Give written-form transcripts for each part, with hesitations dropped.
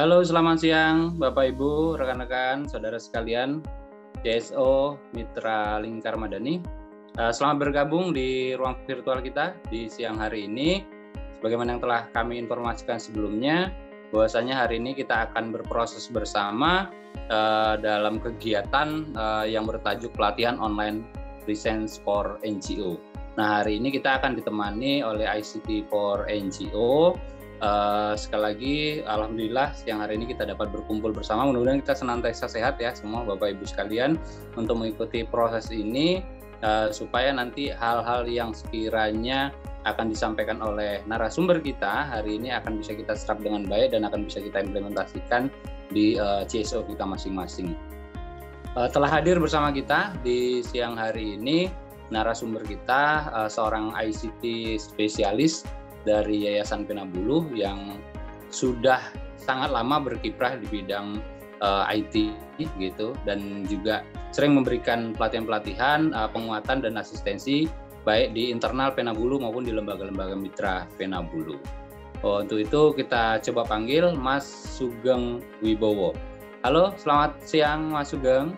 Halo, selamat siang Bapak Ibu, rekan-rekan, saudara sekalian, CSO Mitra Lingkar Madani. Selamat bergabung di ruang virtual kita di siang hari ini. Sebagaimana yang telah kami informasikan sebelumnya, bahwasanya hari ini kita akan berproses bersama dalam kegiatan yang bertajuk pelatihan online Presence for NGO. Nah, hari ini kita akan ditemani oleh ICT for NGO. Sekali lagi, alhamdulillah siang hari ini kita dapat berkumpul bersama. Mudah-mudahan kita senantiasa sehat ya semua Bapak Ibu sekalian untuk mengikuti proses ini supaya nanti hal-hal yang sekiranya akan disampaikan oleh narasumber kita hari ini akan bisa kita serap dengan baik dan akan bisa kita implementasikan di CSO kita masing-masing. Telah hadir bersama kita di siang hari ini narasumber kita seorang ICT spesialis dari Yayasan Penabuluh yang sudah sangat lama berkiprah di bidang IT gitu, dan juga sering memberikan pelatihan-pelatihan, penguatan dan asistensi baik di internal Penabuluh maupun di lembaga-lembaga mitra Penabuluh. Untuk itu kita coba panggil Mas Sugeng Wibowo. Halo, selamat siang Mas Sugeng.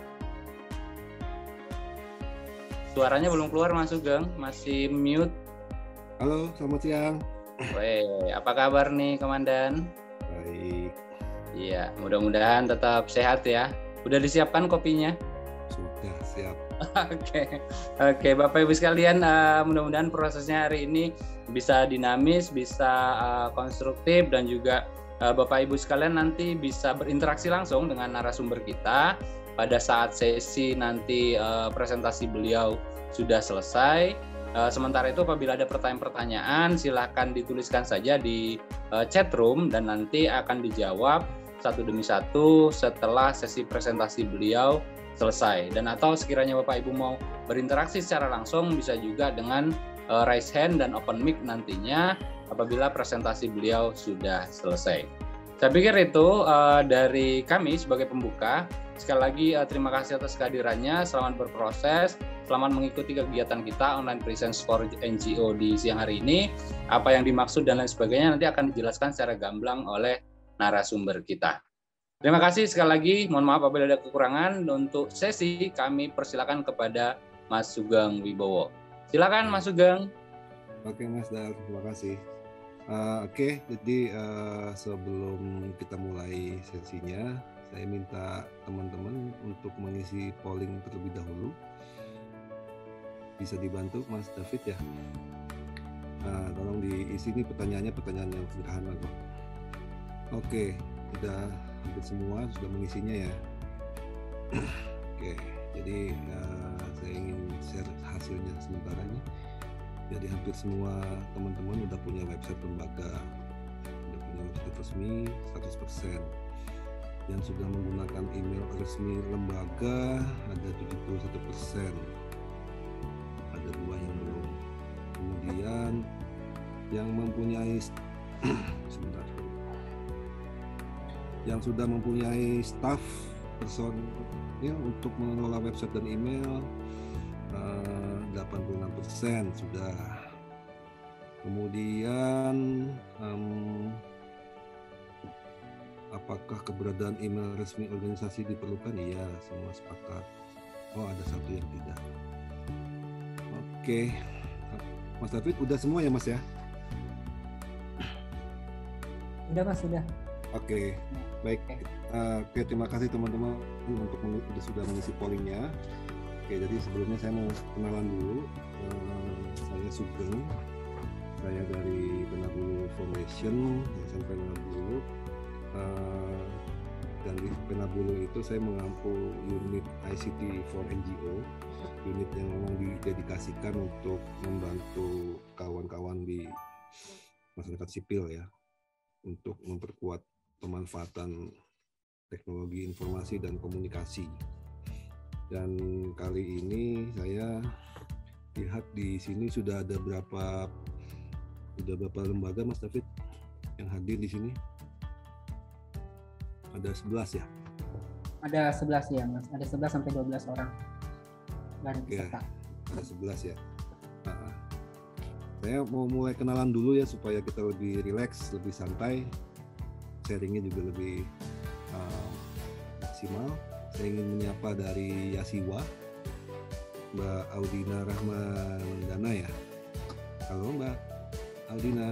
Suaranya belum keluar Mas Sugeng, masih mute. Halo, selamat siang. Weh, apa kabar nih Komandan? Baik. Iya, mudah-mudahan tetap sehat ya. Udah disiapkan kopinya? Sudah siap. Oke, Bapak Ibu sekalian, mudah-mudahan prosesnya hari ini bisa dinamis, bisa konstruktif, dan juga Bapak Ibu sekalian nanti bisa berinteraksi langsung dengan narasumber kita pada saat sesi nanti presentasi beliau sudah selesai. Sementara itu apabila ada pertanyaan-pertanyaan silakan dituliskan saja di chat room dan nanti akan dijawab satu demi satu setelah sesi presentasi beliau selesai. Dan atau sekiranya Bapak Ibu mau berinteraksi secara langsung bisa juga dengan raise hand dan open mic nantinya apabila presentasi beliau sudah selesai. Saya pikir itu dari kami sebagai pembuka. Sekali lagi terima kasih atas kehadirannya, selamat berproses, selamat mengikuti kegiatan kita online Presence for NGO di siang hari ini. Apa yang dimaksud dan lain sebagainya nanti akan dijelaskan secara gamblang oleh narasumber kita. Terima kasih sekali lagi, mohon maaf apabila ada kekurangan. Untuk sesi kami persilakan kepada Mas Sugeng Wibowo. Silakan Mas Sugeng. Oke Mas Dar, terima kasih. Oke, jadi sebelum kita mulai sesinya, saya minta teman-teman untuk mengisi polling terlebih dahulu. Bisa dibantu Mas David ya. Tolong diisi nih pertanyaannya, pertanyaan yang sederhana kok. Oke, sudah hampir semua sudah mengisinya ya. Oke, jadi saya ingin share hasilnya sementara ini. Jadi hampir semua teman-teman udah punya website lembaga, udah punya website resmi 100%. Yang sudah menggunakan email resmi lembaga ada 71%. Ada 2 yang belum. Kemudian yang mempunyai sebentar. Yang sudah mempunyai staff personil untuk mengelola website dan email 86% sudah. Kemudian apakah keberadaan email resmi organisasi diperlukan? Iya, semua sepakat. Oh, ada satu yang tidak. Oke, Mas David, udah semua ya Mas ya? Udah Mas, sudah. Oke, baik. Oke, terima kasih teman-teman untuk sudah mengisi pollingnya. Oke, jadi sebelumnya saya mau kenalan dulu. Saya Sugeng, saya dari Penabuluh Foundation, Yayasan Penabuluh. Dan di Penabuluh itu saya mengampu unit ICT for NGO, unit yang memang didedikasikan untuk membantu kawan-kawan di masyarakat sipil ya, untuk memperkuat pemanfaatan teknologi informasi dan komunikasi. Dan kali ini saya lihat di sini sudah ada berapa lembaga Mas David yang hadir di sini? Ada 11 ya? Ada 11 ya Mas, ada 11 sampai 12 orang. Oke, ada 11 ya. Saya mau mulai kenalan dulu ya supaya kita lebih rileks, lebih santai. sharingnya juga lebih maksimal. Saya ingin menyapa dari Yasiwa, Mbak Audina Rahmandana ya. Halo Mbak Audina.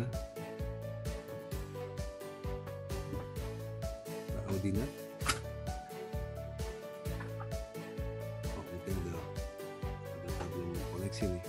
Mbak Audina. Oh, mungkin ada problem koneksi nih.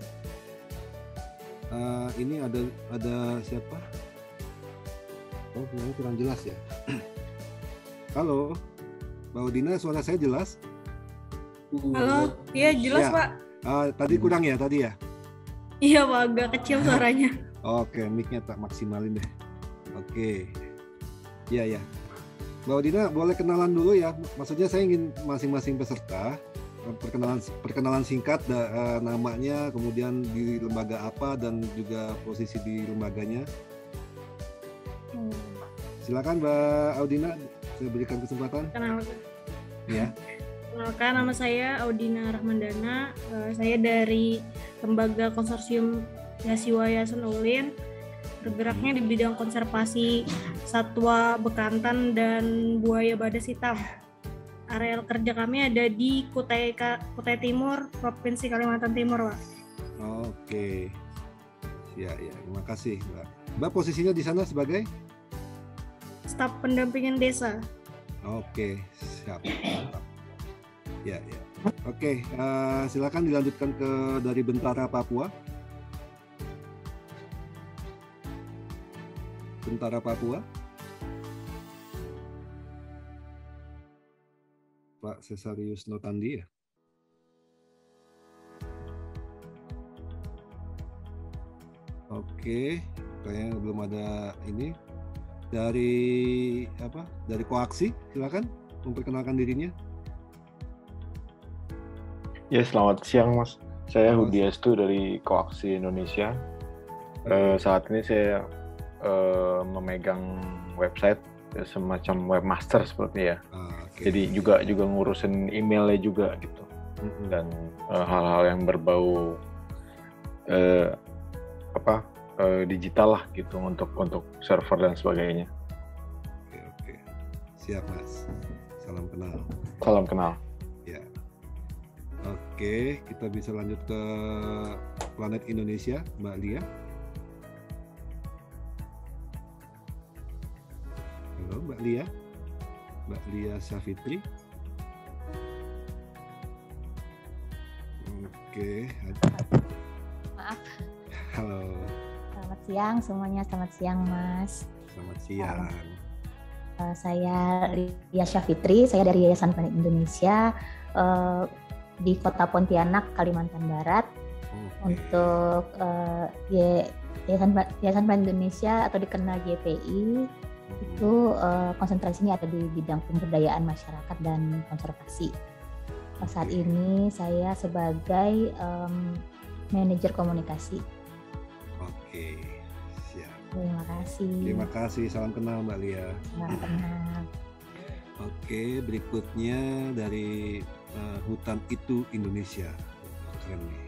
Ini ada siapa? Oh, suaranya kurang jelas ya. Halo, Mbak Audina, suara saya jelas? Halo, iya jelas Ya. Pak. Tadi kurang ya tadi ya? Iya Pak, agak kecil suaranya. Oke, mic-nya tak maksimalin deh. Oke. Iya ya. Mbak Audina, boleh kenalan dulu ya. Maksudnya saya ingin masing-masing peserta perkenalan singkat, namanya, kemudian di lembaga apa dan juga posisi di lembaganya. Silakan Mbak Audina, saya berikan kesempatan. Ya. Kenalkan, nama saya Audina Rahmandana. Saya dari Lembaga Konsorsium Yasiwa Yayasan Ulin. Bergeraknya di bidang konservasi satwa bekantan dan buaya badas hitam. Area kerja kami ada di Kutai Timur, Provinsi Kalimantan Timur, Pak. Oke. Ya, terima kasih, Mbak. Mbak posisinya di sana sebagai? Staf pendampingan desa. Oke, siap. Ya. Oke, silakan dilanjutkan dari Bentara Papua. Bentara Papua. Pak Cesarius Notandi ya. Oke, kayaknya belum ada ini. Dari Koaksi, silakan memperkenalkan dirinya. Ya, selamat siang Mas. Saya Hudi Estu dari Koaksi Indonesia. Saat ini saya memegang website semacam webmaster seperti ya. Okay. Jadi juga ngurusin emailnya juga gitu. Dan hal-hal yang berbau digital lah gitu untuk server dan sebagainya. Oke. Siap Mas. Salam kenal. Salam kenal. Ya. Oke, kita bisa lanjut ke Planet Indonesia, Mbak Lia. Halo Mbak Lia. Mbak Lia Syafitri. Oke. Maaf. Halo. Selamat siang semuanya, selamat siang Mas. Selamat siang. Saya Lia Syafitri, saya dari Yayasan Planet Indonesia di Kota Pontianak, Kalimantan Barat. Okay. Untuk Yayasan Planet Indonesia atau dikenal YPI itu konsentrasinya ada di bidang pemberdayaan masyarakat dan konservasi. Saat ini saya sebagai manajer komunikasi. Oke, siap. Terima kasih. Terima kasih, salam kenal Mbak Lia. Salam kenal. Oke, berikutnya dari Hutan Itu Indonesia. Keren nih,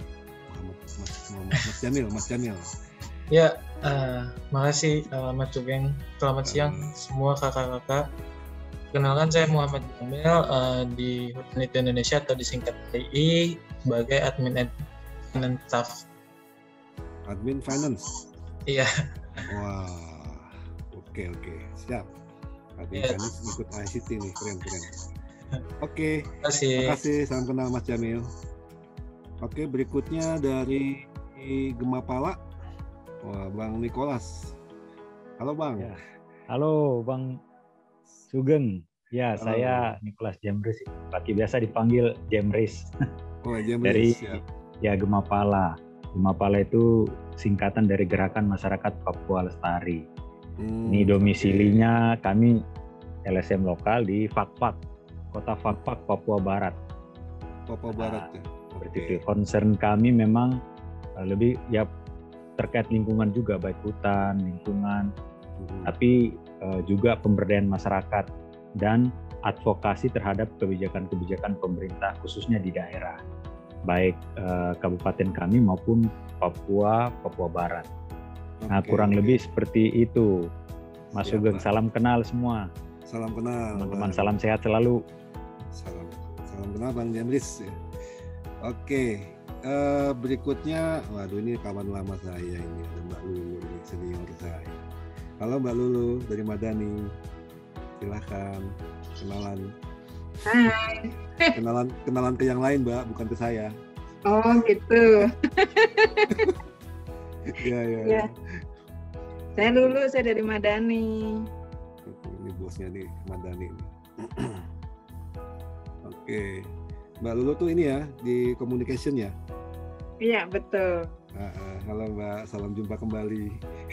Mas Jamil. Ya, makasih Mas Jugeng. Selamat siang semua kakak-kakak. Kenalkan, saya Muhammad Jamil di Hutan Itu Indonesia atau disingkat HI sebagai admin and staff. Admin Finance. Iya. Wah, oke, siap. Admin Finance ikut ICT nih, keren. Oke, terima kasih. Salam kenal Mas Jamil. Oke, berikutnya dari Gemapala, Bang Nicholas. Halo Bang. Ya. Halo Bang Sugeng. Ya, halo. Saya Nicholas Jemris. Biasa dipanggil Jemris. Oh, Jemris. Dari ya. Gemapala. Gemapala itu singkatan dari Gerakan Masyarakat Papua Lestari. Ini domisilinya kami LSM lokal di Fakfak, Kota Fakfak, Papua Barat. Papua Barat ya. Seperti itu. Concern kami memang lebih ya terkait lingkungan juga, baik hutan, lingkungan, tapi juga pemberdayaan masyarakat dan advokasi terhadap kebijakan-kebijakan pemerintah khususnya di daerah, baik kabupaten kami maupun Papua Barat. Nah, kurang lebih seperti itu. Mas Siap, Sugeng, Pak. salam kenal semua. Salam kenal. Teman-teman, Bang. salam sehat selalu. Salam kenal Bang Jamris. Ya. Oke, berikutnya, waduh ini kawan lama saya ini, ada Mbak Lulu, ini senior saya. Halo Mbak Lulu dari Madani, silahkan kenalan. Hai. Kenalan ke yang lain Mbak, bukan ke saya. Oh gitu. Iya. Ya. Saya Lulu, saya dari Madani. Ini bosnya nih Madani. Oke, Mbak Lulu tuh ini ya di communication ya. Iya betul. Halo Mbak, salam jumpa kembali.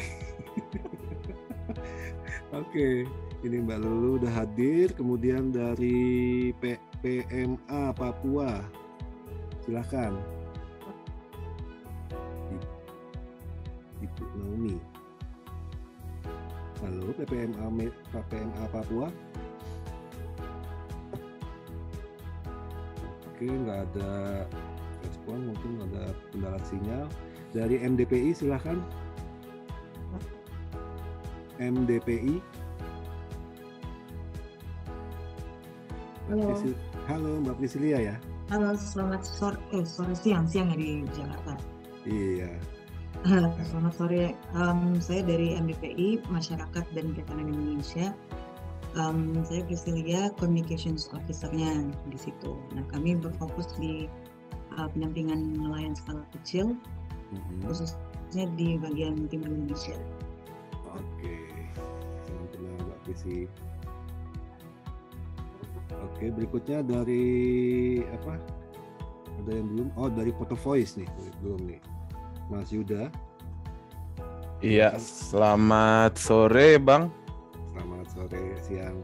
Oke, ini Mbak Lulu udah hadir. Kemudian dari PMA Papua, silahkan. Ibu Naomi. Halo PPMA Papua. Oke, nggak ada respon, mungkin ada kendala sinyal. Dari MDPI silahkan. MDPI. Halo. Halo Mbak Priscilia ya. Halo, selamat sore siang ya di Jakarta. Iya. Selamat sore. Saya dari MDPI Masyarakat dan Perikanan Indonesia. Saya Priscilia, Communications Officer-nya di situ. Nah, kami berfokus di pendampingan nelayan skala kecil, khususnya di bagian timur Indonesia. Oke, salam kenal Mbak Prisi. Oke, berikutnya dari apa? Ada yang belum? Oh, dari Photo Voice nih, belum nih. Mas Yuda. Iya, selamat sore Bang. Selamat sore, siang.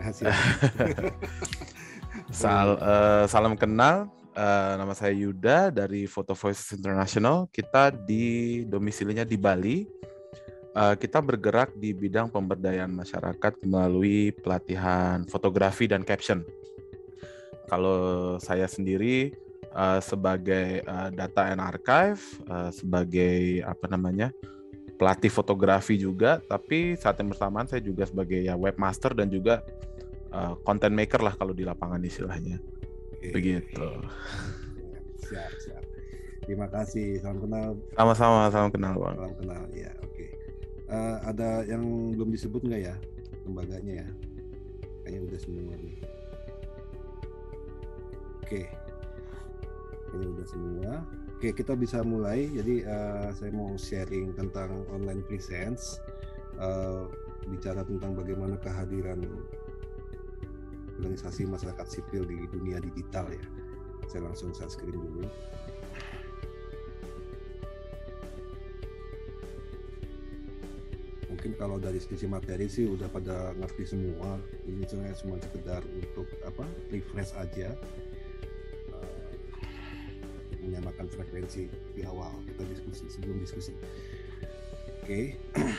Salam kenal. Nama saya Yuda dari Photo Voice International. Kita di domisilinya di Bali. Kita bergerak di bidang pemberdayaan masyarakat melalui pelatihan fotografi dan caption. Kalau saya sendiri sebagai data and archive, sebagai pelatih fotografi juga, tapi saat yang bersamaan saya juga sebagai webmaster dan juga content maker lah kalau di lapangan istilahnya. Begitu. Siap. Terima kasih. Salam kenal. Sama-sama, salam kenal Bang. Salam kenal. Ya, oke. Ada yang belum disebut nggak ya lembaganya ya? Kayaknya udah semua nih. Oke. Kayaknya udah semua. Oke, kita bisa mulai. Jadi saya mau sharing tentang online presence, bicara tentang bagaimana kehadiran organisasi masyarakat sipil di dunia digital ya. Saya langsung share screen dulu. Mungkin kalau dari sisi materi sih udah pada ngerti semua. Ini cuma sekedar untuk refresh aja. Menyamakan frekuensi di awal kita diskusi sebelum diskusi. Oke.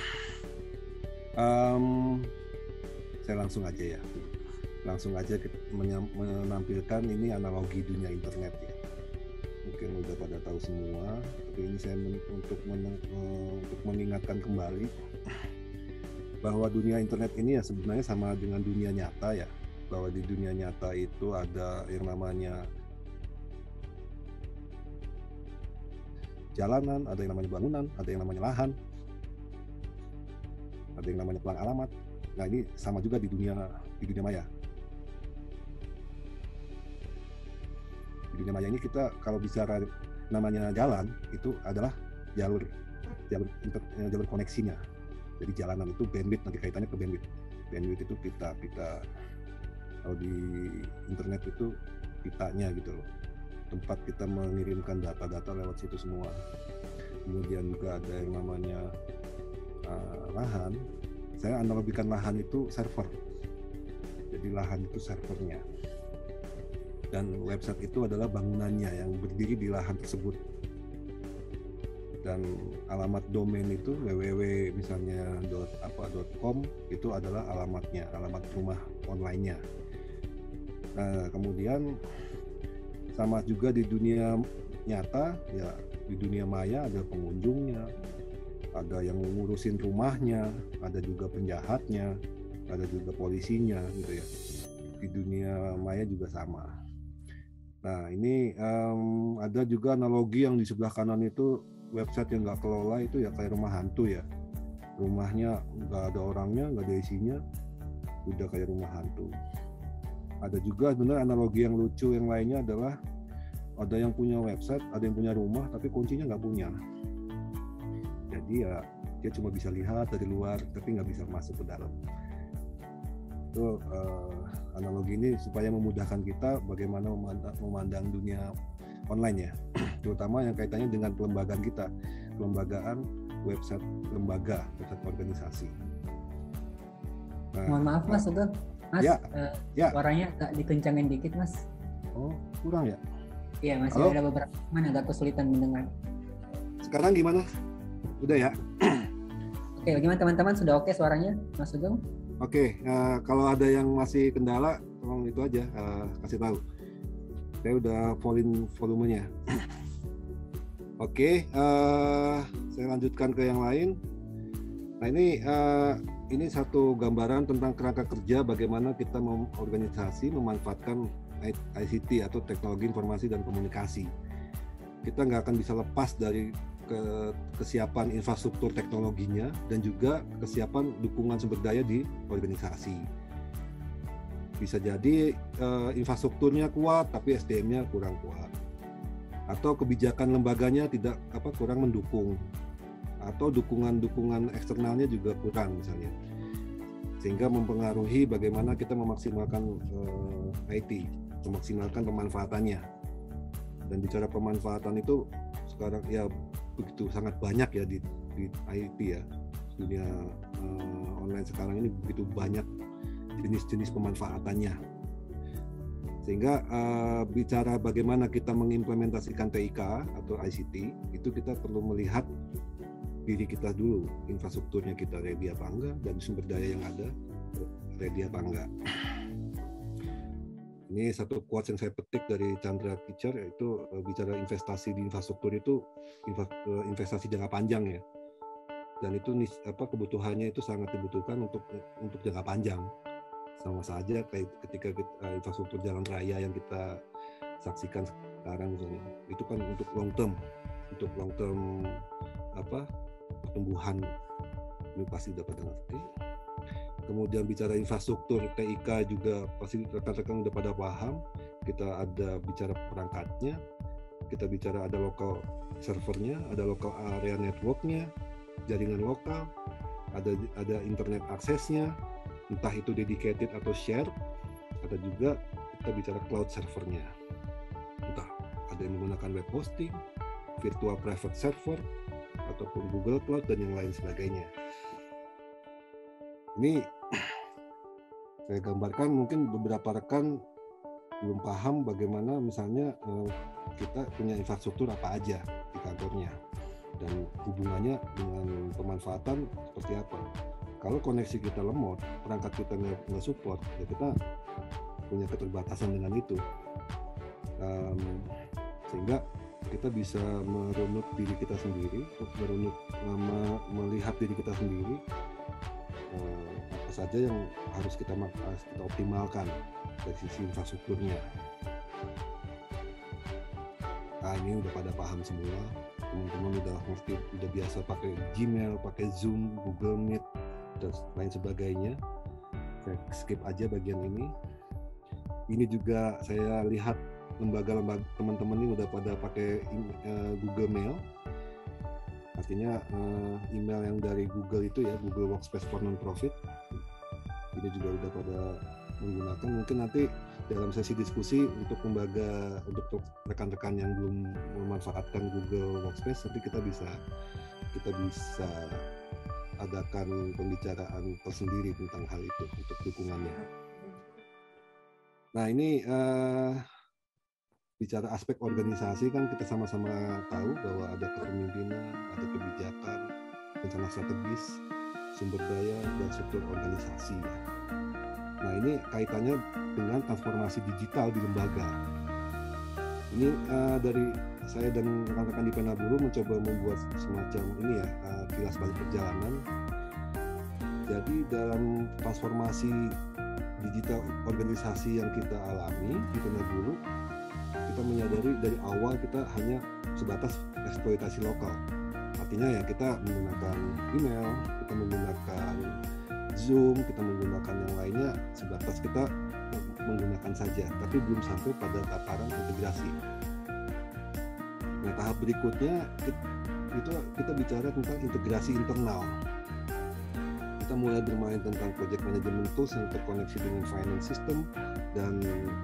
Saya langsung aja ya. Langsung aja menampilkan ini analogi dunia internet ya. Mungkin udah pada tahu semua, tapi ini saya untuk mengingatkan kembali bahwa dunia internet ini ya sebenarnya sama dengan dunia nyata ya. Bahwa di dunia nyata itu ada yang namanya jalanan, ada yang namanya bangunan, ada yang namanya lahan, ada yang namanya pelang alamat. Nah ini sama juga di dunia maya. Di dunia maya ini kita kalau bicara namanya jalan itu adalah jalur koneksinya. Jadi jalanan itu bandwidth, nanti kaitannya ke bandwidth. Bandwidth itu pita. Kalau di internet itu pitanya gitu loh. Tempat kita mengirimkan data-data lewat situ semua. Kemudian juga ada yang namanya lahan. Saya analogikan lahan itu server. Jadi lahan itu servernya. Dan website itu adalah bangunannya yang berdiri di lahan tersebut. Dan alamat domain itu www misalnya .com itu adalah alamatnya, alamat rumah online-nya. Nah, kemudian sama juga di dunia nyata ya, di dunia maya ada pengunjungnya, ada yang ngurusin rumahnya, ada juga penjahatnya, ada juga polisinya gitu ya. Di dunia maya juga sama. Nah ini ada juga analogi yang di sebelah kanan itu website yang nggak kelola itu ya kayak rumah hantu ya. Rumahnya nggak ada orangnya, nggak ada isinya, udah kayak rumah hantu. Ada juga sebenarnya analogi yang lucu yang lainnya adalah ada yang punya website, ada yang punya rumah tapi kuncinya nggak punya. Jadi ya dia cuma bisa lihat dari luar tapi nggak bisa masuk ke dalam. Itu analogi ini supaya memudahkan kita bagaimana memandang dunia online ya, terutama yang kaitannya dengan kelembagaan kita, kelembagaan website lembaga, website organisasi. Nah, Mohon maaf Mas Sugeng, Mas ya. Suaranya agak dikencangin dikit Mas. Oh kurang ya? Iya masih Halo? ada beberapa teman agak kesulitan mendengar. Sekarang gimana? Udah ya? Oke, bagaimana teman-teman, sudah oke suaranya Mas Sugeng? Oke, kalau ada yang masih kendala, tolong itu aja kasih tahu. Saya udah volumenya. Oke, saya lanjutkan ke yang lain. Nah ini satu gambaran tentang kerangka kerja bagaimana kita organisasi memanfaatkan ICT atau teknologi informasi dan komunikasi. Kita nggak akan bisa lepas dari kesiapan infrastruktur teknologinya dan juga kesiapan dukungan sumber daya di organisasi. Bisa jadi infrastrukturnya kuat tapi SDM-nya kurang kuat, atau kebijakan lembaganya kurang mendukung, atau dukungan eksternalnya juga kurang misalnya, sehingga mempengaruhi bagaimana kita memaksimalkan IT, memaksimalkan pemanfaatannya. Dan bicara pemanfaatan itu sekarang ya begitu sangat banyak ya di IT ya, dunia online sekarang ini begitu banyak jenis-jenis pemanfaatannya, sehingga bicara bagaimana kita mengimplementasikan TIK atau ICT itu kita perlu melihat diri kita dulu, infrastrukturnya kita ready apa enggak dan sumber daya yang ada ready apa enggak. Ini satu quotes yang saya petik dari Chandra Pichar, yaitu bicara investasi di infrastruktur itu investasi jangka panjang ya, dan itu kebutuhannya itu sangat dibutuhkan untuk jangka panjang. Sama saja kayak ketika infrastruktur jalan raya yang kita saksikan sekarang misalnya, itu kan untuk long term pertumbuhan, ini pasti dapat ngerti. Kemudian bicara infrastruktur TIK juga pasti rekan-rekan udah pada paham. Kita ada bicara perangkatnya, kita bicara ada local servernya, ada local area networknya, jaringan lokal, ada internet aksesnya, entah itu dedicated atau share, ada juga kita bicara cloud servernya, entah ada yang menggunakan web hosting, virtual private server, ataupun Google Cloud dan yang lain sebagainya. Ini saya gambarkan, mungkin beberapa rekan belum paham bagaimana misalnya kita punya infrastruktur apa aja di kantornya dan hubungannya dengan pemanfaatan seperti apa. Kalau koneksi kita lemot, perangkat kita nggak support, ya kita punya keterbatasan dengan itu, sehingga kita bisa merunut diri kita sendiri, melihat diri kita sendiri, apa saja yang harus kita optimalkan dari sisi infrastrukturnya. Nah ini udah pada paham semua, teman-teman udah ngerti, udah biasa pakai Gmail, pakai Zoom, Google Meet dan lain sebagainya. Saya skip aja bagian ini. Ini juga saya lihat lembaga-lembaga teman-teman ini udah pada pakai Google Mail. Artinya email yang dari Google itu ya, Google Workspace for Non-Profit. Ini juga udah pada menggunakan. Mungkin nanti dalam sesi diskusi untuk rekan-rekan yang belum memanfaatkan Google Workspace, nanti kita bisa adakan pembicaraan tersendiri tentang hal itu untuk dukungannya. Nah ini bicara aspek organisasi kan kita sama-sama tahu bahwa ada kepemimpinan, ada kebijakan, rencana strategis, sumber daya, dan struktur organisasi. Nah ini kaitannya dengan transformasi digital di lembaga. Ini dari saya dan rekan-rekan di Penabulu mencoba membuat semacam ini ya, kilas balik perjalanan. Jadi dalam transformasi digital organisasi yang kita alami di Penabulu, kita menyadari dari awal kita hanya sebatas eksploitasi lokal. Artinya ya kita menggunakan email, kita menggunakan Zoom, kita menggunakan yang lainnya sebatas kita menggunakan saja, tapi belum sampai pada tataran integrasi. Nah, tahap berikutnya kita bicara tentang integrasi internal. Kita mulai bermain tentang project management tools yang terkoneksi dengan finance system dan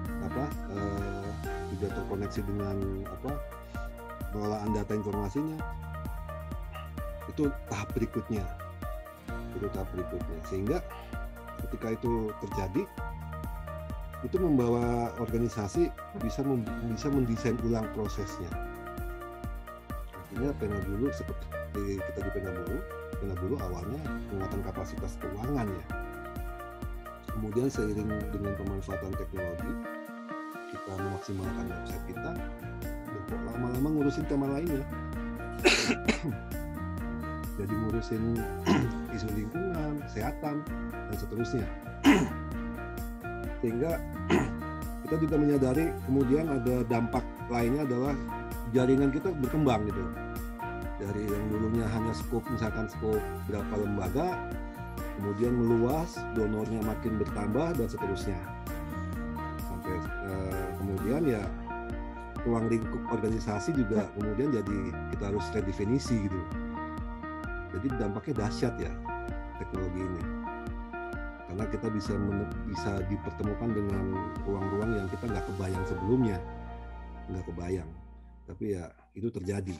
juga terkoneksi dengan pengelolaan data informasinya. Itu tahap berikutnya. Sehingga ketika itu terjadi, itu membawa organisasi bisa mendesain ulang prosesnya. Artinya Penabulu seperti kita di Penabulu awalnya penguatan kapasitas keuangan ya. Kemudian seiring dengan pemanfaatan teknologi, kita memaksimalkan website kita, dan kok lama-lama ngurusin tema lainnya. Jadi ngurusin isu lingkungan, kesehatan, dan seterusnya. Sehingga kita juga menyadari kemudian ada dampak lainnya adalah jaringan kita berkembang gitu. Dari yang dulunya hanya skop berapa lembaga, kemudian meluas, donornya makin bertambah dan seterusnya. Sampai kemudian ya ruang lingkup organisasi juga kemudian jadi kita harus redefinisi gitu. Jadi dampaknya dahsyat ya teknologi ini. Karena kita bisa dipertemukan dengan ruang-ruang yang kita nggak kebayang sebelumnya, tapi ya itu terjadi.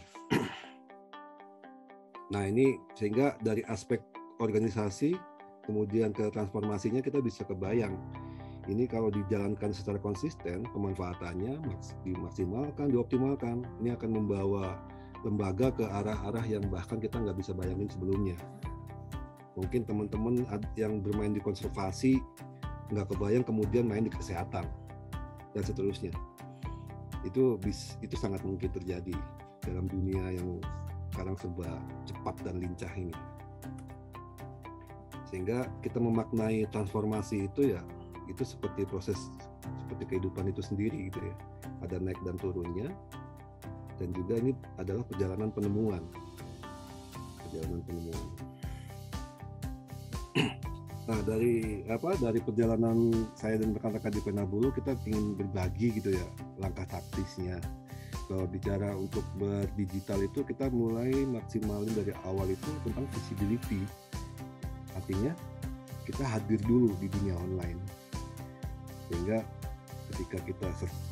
Nah ini sehingga dari aspek organisasi kemudian ke transformasinya kita bisa kebayang. Ini kalau dijalankan secara konsisten, pemanfaatannya dimaksimalkan, dioptimalkan, ini akan membawa lembaga ke arah-arah yang bahkan kita nggak bisa bayangin sebelumnya. Mungkin teman-teman yang bermain di konservasi nggak kebayang kemudian main di kesehatan dan seterusnya. Itu sangat mungkin terjadi dalam dunia yang sekarang serba cepat dan lincah ini. Sehingga kita memaknai transformasi itu ya itu seperti proses seperti kehidupan itu sendiri gitu ya. Ada naik dan turunnya. Dan juga ini adalah perjalanan penemuan. Nah, dari perjalanan saya dan rekan-rekan di Penabulu kita ingin berbagi gitu ya langkah taktisnya. Kalau bicara untuk berdigital itu kita mulai maksimalin dari awal itu tentang visibility. Artinya kita hadir dulu di dunia online. Sehingga ketika kita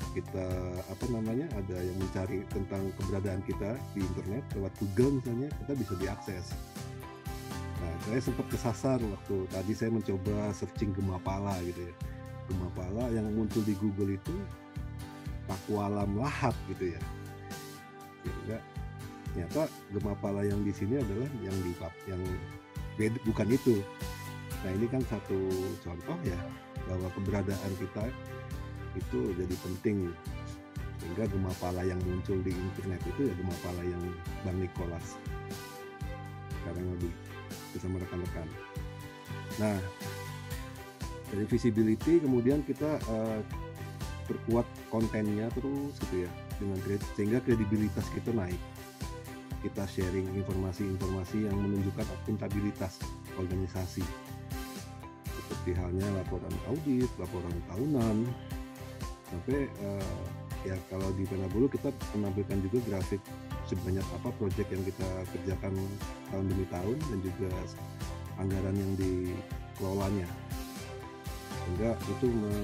ada yang mencari tentang keberadaan kita di internet lewat Google misalnya, kita bisa diakses. Nah, saya sempat kesasar waktu tadi saya mencoba searching Gemapala gitu ya. Gemapala yang muncul di Google itu Pakualam Lahat gitu ya. Sehingga ternyata Gemapala yang di sini adalah yang bukan itu. Nah, ini kan satu contoh ya bahwa keberadaan kita itu jadi penting. Sehingga Gemapala yang muncul di internet itu ya Gemapala yang Bang Nicholas. Sekarang lebih bersama rekan-rekan. Nah, dari visibility kemudian kita perkuat kontennya terus gitu ya sehingga kredibilitas kita naik. Kita sharing informasi-informasi yang menunjukkan akuntabilitas organisasi. Seperti halnya laporan audit, laporan tahunan. Sampai ya kalau di Penabulu kita menampilkan juga grafik sebanyak apa proyek yang kita kerjakan tahun demi tahun dan juga anggaran yang dikelolanya. Sehingga itu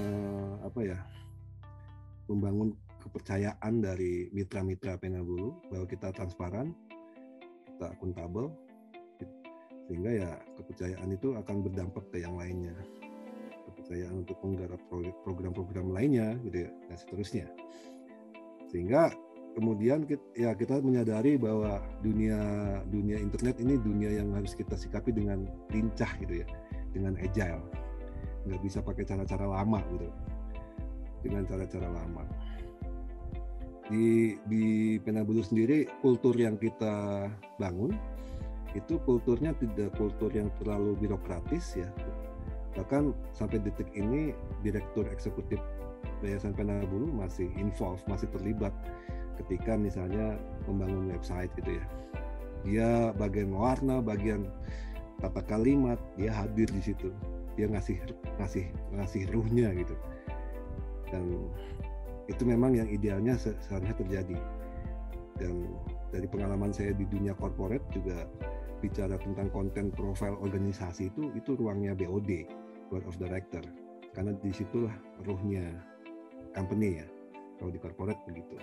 membangun kepercayaan dari mitra-mitra Penabulu bahwa kita transparan, kita akuntabel, sehingga ya kepercayaan itu akan berdampak ke yang lainnya, kepercayaan untuk menggarap program-program lainnya gitu ya, dan seterusnya. Sehingga kemudian kita menyadari bahwa dunia internet ini dunia yang harus kita sikapi dengan lincah gitu ya, dengan agile, nggak bisa pakai cara-cara lama gitu, dengan cara-cara lama. di Penabulu sendiri, kultur yang kita bangun itu kulturnya tidak kultur yang terlalu birokratis ya. Bahkan sampai detik ini Direktur Eksekutif Yayasan Penabulu masih involved, masih terlibat ketika misalnya membangun website gitu ya. Dia bagian warna, bagian tata kalimat, dia hadir di situ. Dia ngasih ruhnya gitu. Dan itu memang yang idealnya seharusnya terjadi. Dan dari pengalaman saya di dunia corporate juga bicara tentang konten profile organisasi itu ruangnya BOD, Board of Director, karena disitulah ruhnya company ya, kalau di corporate begitu.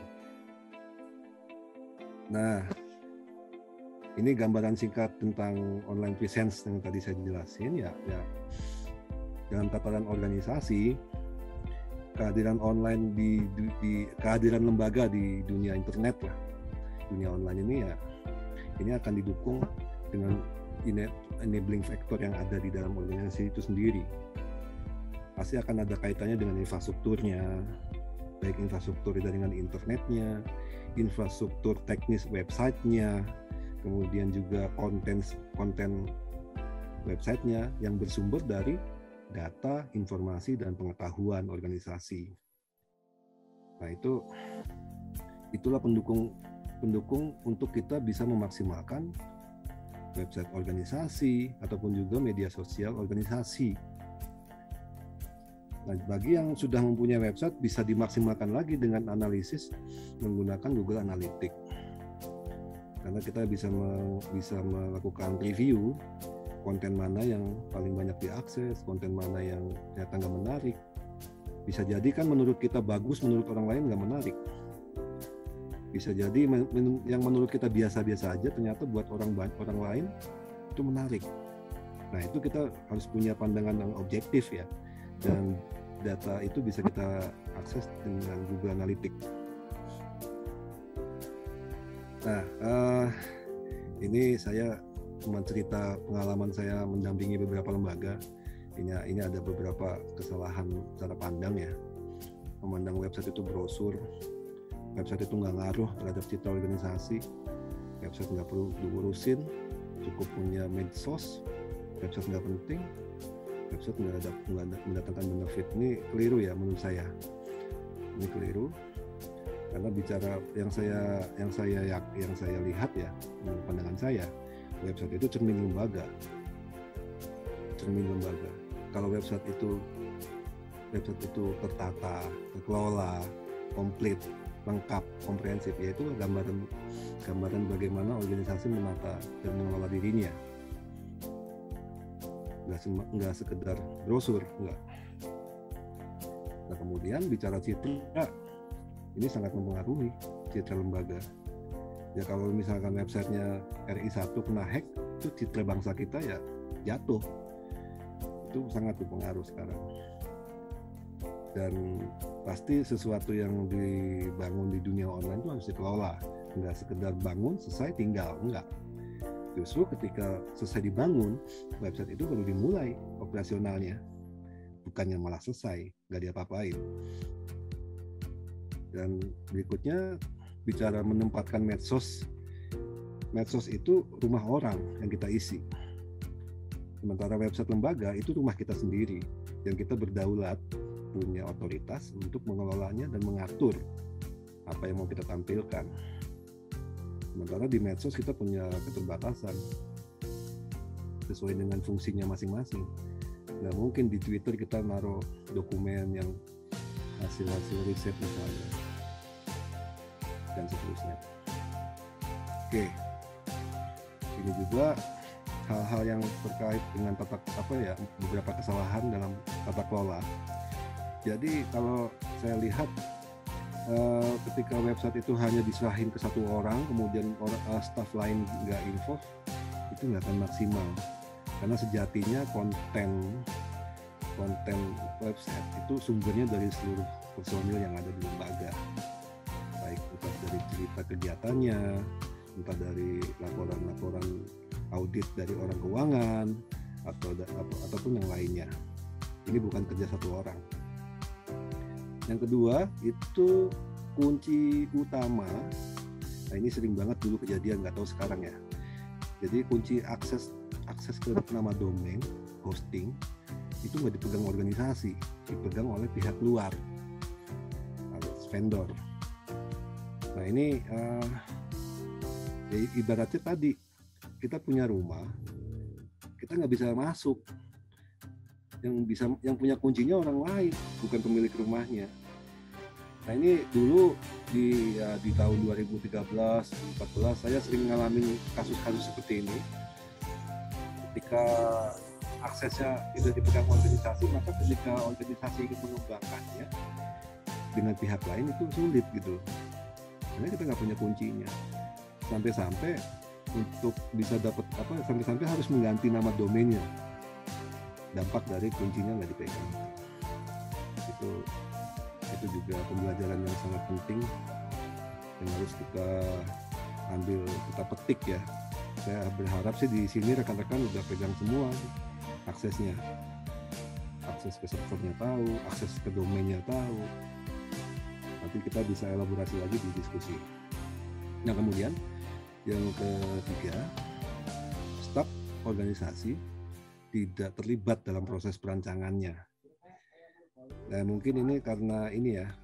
Nah, ini gambaran singkat tentang online presence yang tadi saya jelasin ya. Dalam tataran organisasi, kehadiran online di kehadiran lembaga di dunia internet lah, dunia online ini ya, ini akan didukung dengan enabling factor yang ada di dalam organisasi itu sendiri. Pasti akan ada kaitannya dengan infrastrukturnya, baik infrastruktur dengan internetnya, infrastruktur teknis websitenya, kemudian juga konten websitenya yang bersumber dari data, informasi, dan pengetahuan organisasi. Nah, itulah pendukung untuk kita bisa memaksimalkan website organisasi ataupun juga media sosial organisasi. Nah, bagi yang sudah mempunyai website bisa dimaksimalkan lagi dengan analisis menggunakan Google Analytics. Karena kita bisa melakukan review konten mana yang paling banyak diakses, konten mana yang ternyata nggak menarik. Bisa jadi kan menurut kita bagus, menurut orang lain nggak menarik. Bisa jadi yang menurut kita biasa-biasa aja, ternyata buat orang lain itu menarik. Nah, itu kita harus punya pandangan yang objektif ya. Dan data itu bisa kita akses dengan Google Analytics. Nah, ini saya cuma cerita pengalaman saya mendampingi beberapa lembaga. Ini ada beberapa kesalahan cara pandang ya. Memandang website itu brosur, website itu nggak ngaruh terhadap citra organisasi, website nggak perlu diurusin, cukup punya medsos, website nggak penting, website nggak mendatangkan benefit. Ini keliru ya menurut saya. Ini keliru karena bicara yang saya lihat ya, menurut pandangan saya, website itu cermin lembaga. Kalau website itu tertata, terkelola, komplit, lengkap, komprehensif, yaitu gambaran bagaimana organisasi menata dan mengelola dirinya. Nggak sekedar brosur, enggak. Nah, kemudian bicara citra, ini sangat mempengaruhi citra lembaga. Ya kalau misalkan websitenya RI1 kena hack, itu citra bangsa kita ya jatuh. Itu sangat berpengaruh sekarang. Dan pasti sesuatu yang dibangun di dunia online itu harus dikelola. Enggak sekedar bangun, selesai tinggal, enggak. Justru ketika selesai dibangun, website itu baru dimulai operasionalnya. Bukannya malah selesai, nggak diapa-apain. Dan berikutnya bicara menempatkan medsos itu rumah orang yang kita isi. Sementara website lembaga itu rumah kita sendiri, yang kita berdaulat, punya otoritas untuk mengelolanya dan mengatur apa yang mau kita tampilkan. Sementara di medsos kita punya keterbatasan sesuai dengan fungsinya masing-masing. Nggak mungkin di Twitter kita naruh dokumen yang hasil riset misalnya dan seterusnya. Oke, ini juga hal-hal yang terkait dengan beberapa kesalahan dalam tata kelola. Jadi kalau saya lihat ketika website itu hanya diserahin ke satu orang, kemudian staff lain nggak involve, itu nggak akan maksimal. Karena sejatinya konten website itu sumbernya dari seluruh personil yang ada di lembaga, baik entah dari cerita kegiatannya, entah dari laporan audit dari orang keuangan ataupun yang lainnya. Ini bukan kerja satu orang. Yang kedua itu kunci utama, nah ini sering banget dulu kejadian, nggak tahu sekarang ya. Jadi kunci akses ke nama domain, hosting, itu nggak dipegang organisasi, dipegang oleh pihak luar, alias vendor. Nah ini ibaratnya tadi, kita punya rumah, kita nggak bisa masuk. Yang punya kuncinya orang lain, bukan pemilik rumahnya. Nah ini dulu di tahun 2013-14 saya sering ngalamin kasus-kasus seperti ini. Ketika aksesnya tidak dipegang organisasi, maka ketika organisasi ingin mengembangkannya dengan pihak lain itu sulit gitu. Karena kita nggak punya kuncinya. Sampai-sampai untuk bisa dapat sampai-sampai harus mengganti nama domainnya. Dampak dari kuncinya nggak dipegang. Itu juga pembelajaran yang sangat penting yang harus kita ambil, kita petik ya. Saya berharap sih di sini rekan-rekan udah pegang semua aksesnya, akses ke servernya tahu, akses ke domainnya tahu. Nanti kita bisa elaborasi lagi di diskusi. Nah kemudian yang ketiga, staf organisasi tidak terlibat dalam proses perancangannya. Nah mungkin ini karena ini ya,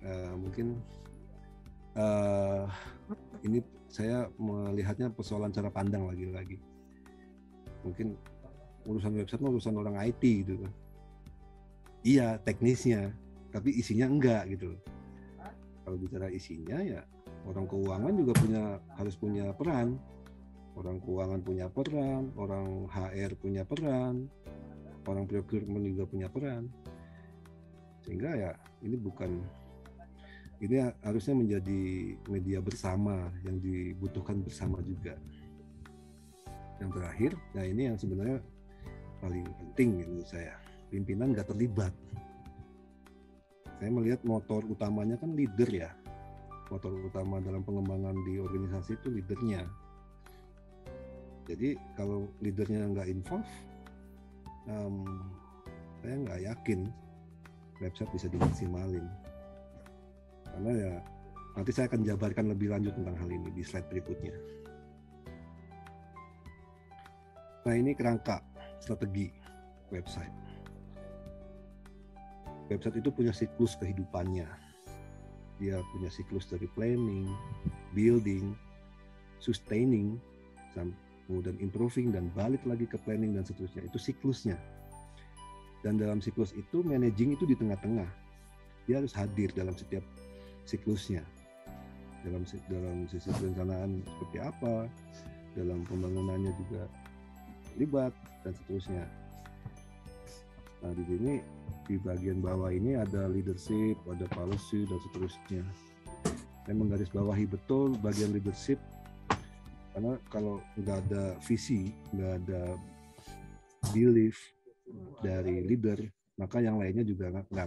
ini saya melihatnya persoalan cara pandang lagi-lagi. Mungkin urusan website urusan orang IT gitu kan. Iya teknisnya, tapi isinya enggak gitu. Kalau bicara isinya ya orang keuangan juga harus punya peran. Orang keuangan punya peran, orang HR punya peran, orang procurement juga punya peran. Sehingga ya ini harusnya menjadi media bersama yang dibutuhkan bersama juga. Yang terakhir, nah ini yang sebenarnya paling penting menurut saya, pimpinan nggak terlibat. Saya melihat motor utamanya kan leader ya, motor utama dalam pengembangan di organisasi itu leadernya. Jadi kalau leadernya nggak involve, saya nggak yakin website bisa dimaksimalin. Karena ya nanti saya akan jabarkan lebih lanjut tentang hal ini di slide berikutnya. Nah ini kerangka strategi website. Website itu punya siklus kehidupannya. Dia punya siklus dari planning, building, sustaining, kemudian improving dan balik lagi ke planning dan seterusnya. Itu siklusnya. Dan dalam siklus itu managing itu di tengah-tengah. Dia harus hadir dalam setiap siklusnya. Dalam sisi perencanaan seperti apa, dalam pembangunannya juga terlibat dan seterusnya. Nah di sini di bagian bawah ini ada leadership, ada policy dan seterusnya. Saya menggarisbawahi betul bagian leadership karena kalau nggak ada visi, nggak ada belief dari leader, maka yang lainnya juga nggak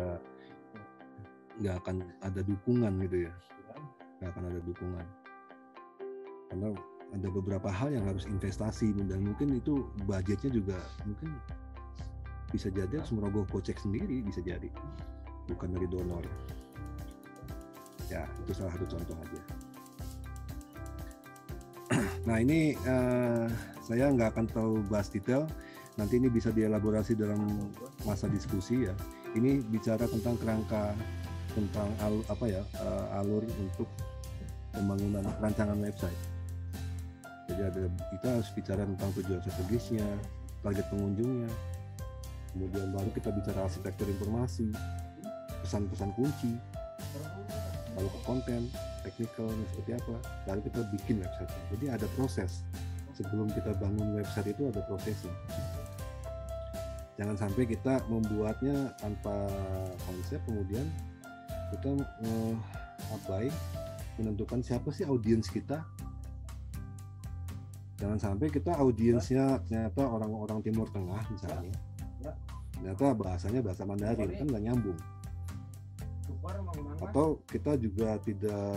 akan ada dukungan gitu ya, nggak akan ada dukungan karena ada beberapa hal yang harus investasi dan mungkin itu budgetnya juga mungkin bisa jadi harus merogoh kocek sendiri, bisa jadi bukan dari donor ya. Itu salah satu contoh aja. Nah ini saya nggak akan terlalu bahas detail, nanti ini bisa dielaborasi dalam masa diskusi ya. Ini bicara tentang kerangka, tentang alur untuk pembangunan rancangan website. Jadi kita harus bicara tentang tujuan strategisnya, target pengunjungnya, kemudian baru kita bicara arsitektur informasi, pesan-pesan kunci, lalu ke konten, technical seperti apa, lalu kita bikin website. Jadi ada proses. Sebelum kita bangun website itu ada prosesnya. Jangan sampai kita membuatnya tanpa konsep, kemudian kita abai menentukan siapa sih audiens kita. Jangan sampai kita audiensnya ternyata orang-orang Timur Tengah misalnya, ternyata bahasanya bahasa Mandarin, kan nggak nyambung. Atau kita juga tidak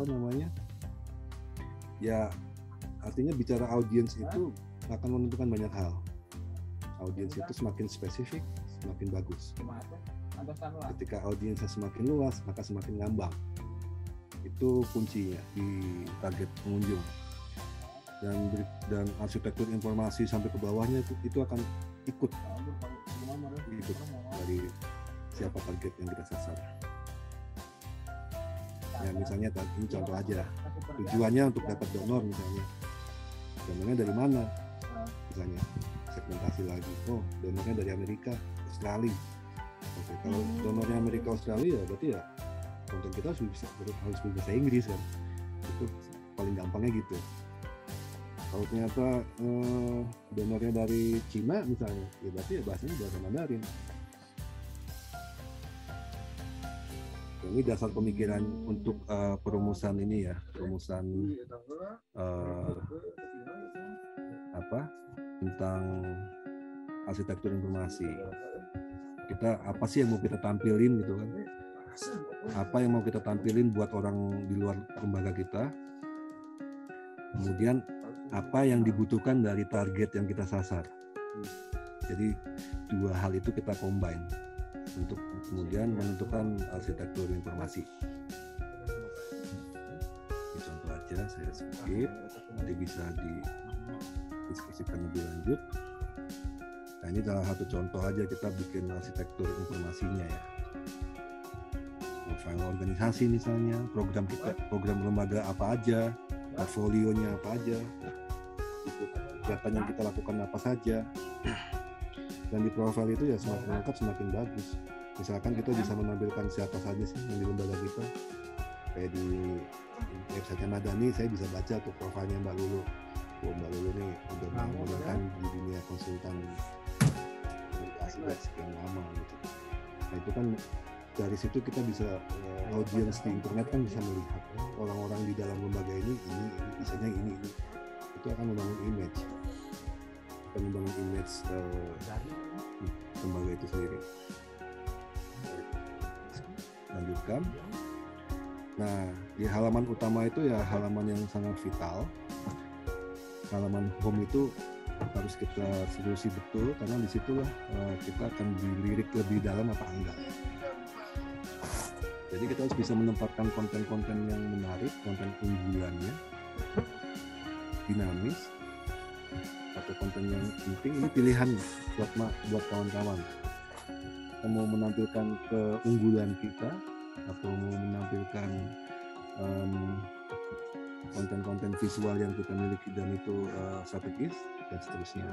ya artinya bicara audiens itu akan menentukan banyak hal. Audiens itu semakin spesifik, semakin bagus. Ketika audiensnya semakin luas, maka semakin ngambang. Itu kuncinya di target pengunjung. Dan arsitektur informasi sampai ke bawahnya itu akan ikut dari siapa target yang kita sasar. Ya misalnya ini contoh aja, tujuannya untuk dapat donor misalnya. Donornya dari mana? Misalnya segmentasi lagi. Oh, donornya dari Amerika, Australia. Oke, kalau donornya Amerika Australia berarti ya konten kita harus berbahasa Inggris kan. Itu paling gampangnya gitu. Kalau ternyata donornya dari Cina misalnya, ya berarti ya bahasanya bahasa Mandarin. Ini dasar pemikiran untuk perumusan ini ya, perumusan tentang arsitektur informasi. Kita apa sih yang mau kita tampilin gitu kan? Apa yang mau kita tampilin buat orang di luar lembaga kita? Kemudian apa yang dibutuhkan dari target yang kita sasar. Jadi dua hal itu kita combine untuk kemudian menentukan arsitektur informasi. Ini contoh aja, saya skip, nanti bisa didiskusikan lebih lanjut. Nah ini salah satu contoh aja kita bikin arsitektur informasinya ya. Profil organisasi misalnya, program kita, program lembaga apa aja, portfolionya apa aja, kegiatan yang kita lakukan apa saja. Dan di profil itu ya semakin lengkap semakin bagus. Misalkan kita bisa menampilkan siapa saja sih yang di lembaga kita. Kayak di website Madani saya bisa baca tuh profilnya Mbak Lulu. Oh, Mbak Lulu nih udah menggunakan di dunia konsultan komunikasi dari sekian lama gitu. Nah itu kan dari situ kita bisa audiens di internet kan bisa melihat orang-orang di dalam lembaga ini bisanya ini. Itu akan membangun image. Membangun image lembaga itu sendiri. Lanjutkan. Nah di halaman utama itu ya halaman yang sangat vital. Halaman home itu harus kita seriusi betul karena disitulah kita akan dilirik lebih dalam apa enggak. Jadi kita harus bisa menempatkan konten-konten yang menarik, konten unggulannya, dinamis, atau konten yang penting. Ini pilihan buat kawan-kawan. Kita mau menampilkan keunggulan kita atau mau menampilkan konten-konten visual yang kita miliki dan itu strategis dan seterusnya.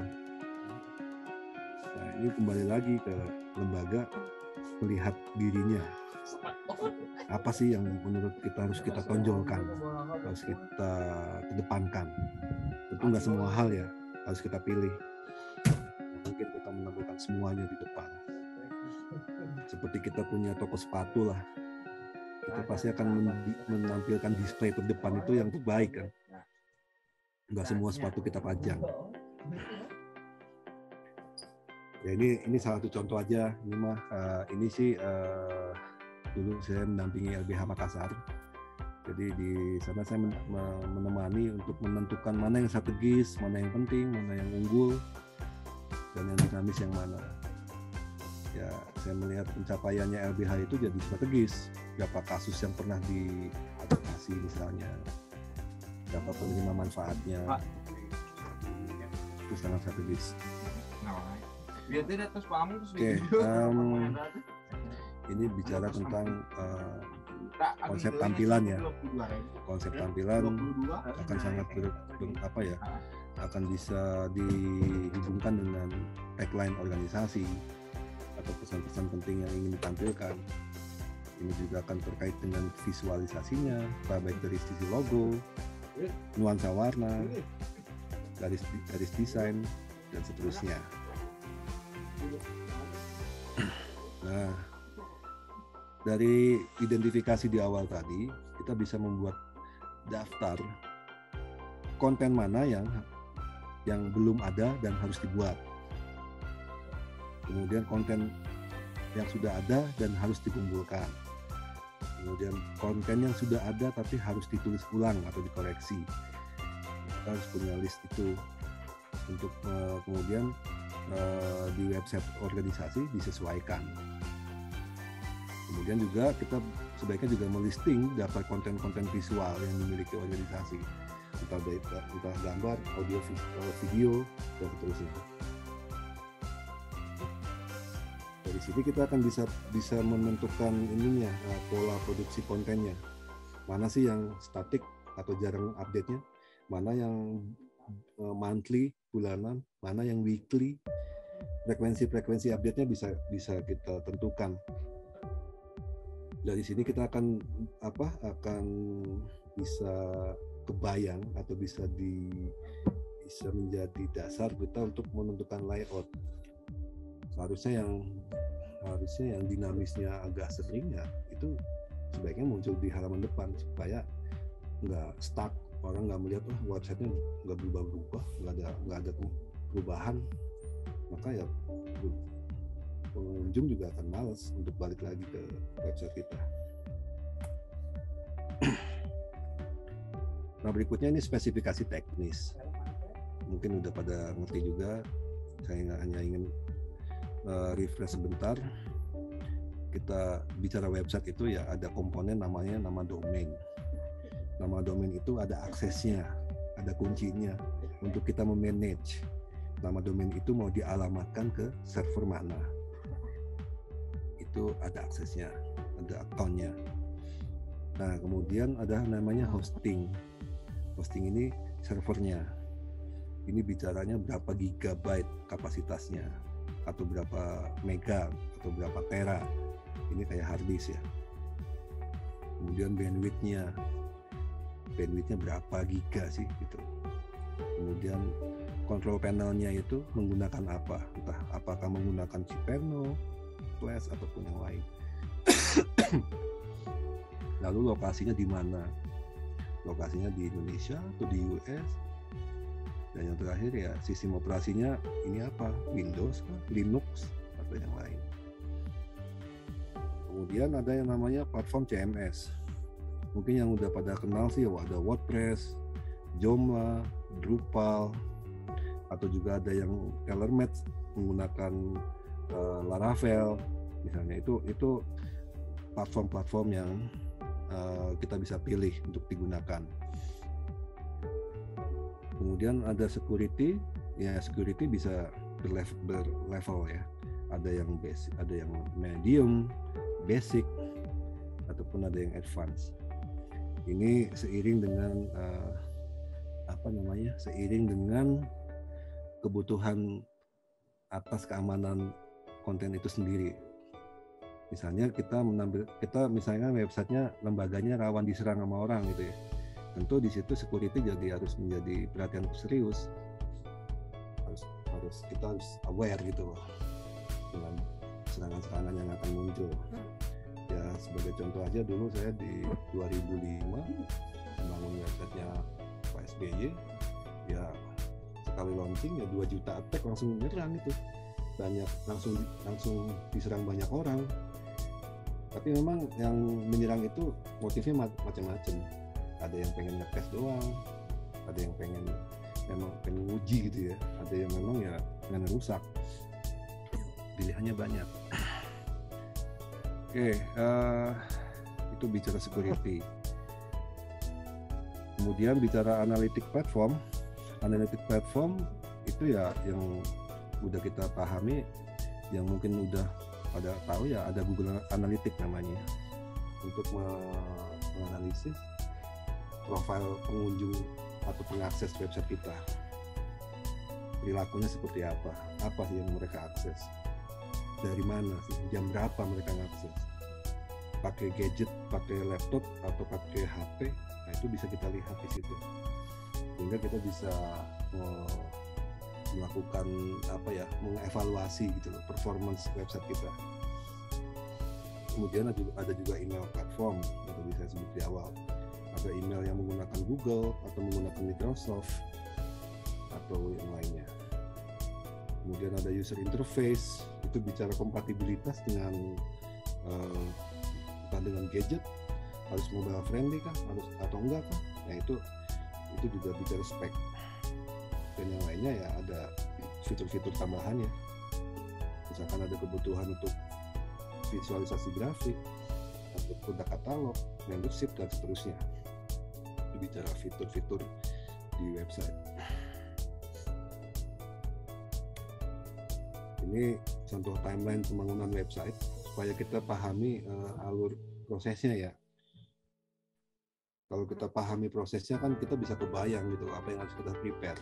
Nah ini kembali lagi ke lembaga melihat dirinya. Apa sih yang menurut kita harus kita tonjolkan, harus kita kedepankan. Tentu nggak semua hal ya harus kita pilih. Mungkin kita menampilkan semuanya di depan. Seperti kita punya toko sepatu lah, kita pasti akan menampilkan display terdepan itu yang terbaik kan. Nggak semua sepatu kita pajang. Ya ini salah satu contoh aja. Ini mah ini sih dulu saya mendampingi LBH Makassar. Jadi di sana saya menemani untuk menentukan mana yang strategis, mana yang penting, mana yang unggul, dan yang dinamis yang mana. Ya saya melihat pencapaiannya LBH itu jadi strategis. Berapa kasus yang pernah diadvokasi misalnya, berapa penerima manfaatnya, itu sangat strategis. Oke, ini bicara tentang konsep tampilan ya. Konsep tampilan akan sangat akan bisa dihubungkan dengan tagline organisasi atau pesan-pesan penting yang ingin ditampilkan. Ini juga akan terkait dengan visualisasinya, baik dari sisi logo, nuansa warna, garis desain, dan seterusnya. Nah, dari identifikasi di awal tadi, kita bisa membuat daftar konten mana yang belum ada dan harus dibuat. Kemudian konten yang sudah ada dan harus dikumpulkan. Kemudian konten yang sudah ada tapi harus ditulis ulang atau dikoreksi. Kita harus punya list itu untuk kemudian di website organisasi disesuaikan. Kemudian juga kita sebaiknya juga melisting daftar konten-konten visual yang dimiliki organisasi, entah gambar, audio, video, dan seterusnya. Dari sini kita akan bisa menentukan ininya, pola produksi kontennya. Mana sih yang statik atau jarang update-nya, mana yang monthly, bulanan, mana yang weekly. Frekuensi update-nya bisa kita tentukan. Dari sini kita akan bisa kebayang atau bisa menjadi dasar kita untuk menentukan layout. Seharusnya yang dinamisnya agak sering ya itu sebaiknya muncul di halaman depan supaya nggak stuck, orang nggak melihat websitenya nggak berubah-berubah, nggak ada perubahan, maka ya pengunjung juga akan malas untuk balik lagi ke website kita. Nah, berikutnya ini spesifikasi teknis. Mungkin udah pada ngerti juga. Saya hanya ingin refresh sebentar. Kita bicara website itu ya ada komponen namanya nama domain. Nama domain itu ada aksesnya, ada kuncinya untuk kita memanage. Nama domain itu mau dialamatkan ke server mana. Itu ada aksesnya, ada akunnya. Nah, kemudian ada namanya hosting. Hosting ini servernya. Ini bicaranya berapa gigabyte kapasitasnya, atau berapa mega, atau berapa tera. Ini kayak hard disk ya. Kemudian bandwidth-nya berapa giga sih gitu. Kemudian control panel-nya itu menggunakan apa? Entah apakah menggunakan cPanel, Flash ataupun yang lain. Lalu lokasinya di mana? Lokasinya di Indonesia atau di US? Dan yang terakhir ya sistem operasinya ini apa? Windows, Linux atau yang lain. Kemudian ada yang namanya platform CMS. Mungkin yang udah pada kenal sih ada WordPress, Joomla, Drupal, atau juga ada yang tailor-made menggunakan Laravel misalnya. Itu platform-platform yang kita bisa pilih untuk digunakan. Kemudian ada security, ya security bisa berlevel ya. Ada yang basic, ada yang medium, basic, ataupun ada yang advance. Ini seiring dengan seiring dengan kebutuhan atas keamanan konten itu sendiri. Misalnya misalnya websitenya, lembaganya rawan diserang sama orang gitu ya. Tentu di situ security jadi harus menjadi perhatian serius. Kita harus aware gitu loh dengan serangan-serangan yang akan muncul. Ya sebagai contoh aja, dulu saya di 2005 membangun websitenya Pak SBY, ya sekali launching ya 2 juta attack langsung menyerang itu. Banyak langsung diserang banyak orang. Tapi memang yang menyerang itu motifnya macam-macam. Ada yang pengen ngetes doang, ada yang pengen uji gitu ya, ada yang memang ya pengen rusak. Pilihannya banyak. Oke, itu bicara security. Kemudian bicara analytic platform. Analytic platform itu ya yang udah kita pahami, yang mungkin udah pada tahu ya, ada Google Analytics namanya, untuk menganalisis profil pengunjung atau pengakses website kita. Perilakunya seperti apa sih yang mereka akses, dari mana sih, jam berapa mereka ngakses, pakai gadget, pakai laptop atau pakai HP. Nah, itu bisa kita lihat di situ, sehingga kita bisa melakukan mengevaluasi gitu loh performance website kita. Kemudian ada juga email platform yang tadi saya sebut di awal. Ada email yang menggunakan Google atau menggunakan Microsoft atau yang lainnya. Kemudian ada user interface, itu bicara kompatibilitas dengan dengan gadget, harus mobile friendly kah, harus atau enggak kah? Nah itu juga bicara spek. Dan yang lainnya ya ada fitur-fitur tambahannya. Misalkan ada kebutuhan untuk visualisasi grafik atau produk katalog, membership dan seterusnya. Itu bicara fitur-fitur di website. Ini contoh timeline pembangunan website supaya kita pahami alur prosesnya ya. Kalau kita pahami prosesnya kan kita bisa kebayang gitu apa yang harus kita prepare.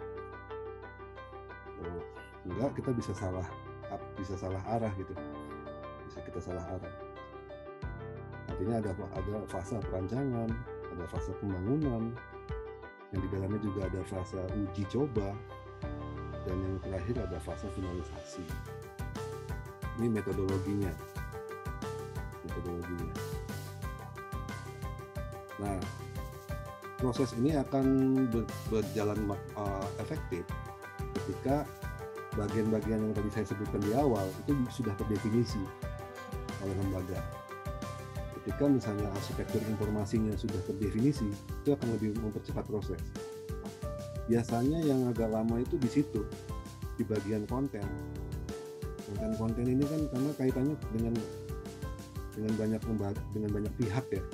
Enggak, kita bisa salah arah gitu. Bisa kita salah arah. Artinya ada fase perancangan, ada fase pembangunan, yang di dalamnya juga ada fase uji coba, dan yang terakhir ada fase finalisasi. Ini metodologinya. Nah, proses ini akan berjalan efektif ketika bagian-bagian yang tadi saya sebutkan di awal itu sudah terdefinisi oleh lembaga. Ketika misalnya arsitektur informasinya sudah terdefinisi, itu akan lebih mempercepat proses. Biasanya yang agak lama itu di situ, di bagian konten. Konten ini kan karena kaitannya dengan banyak lembaga, dengan banyak pihak ya,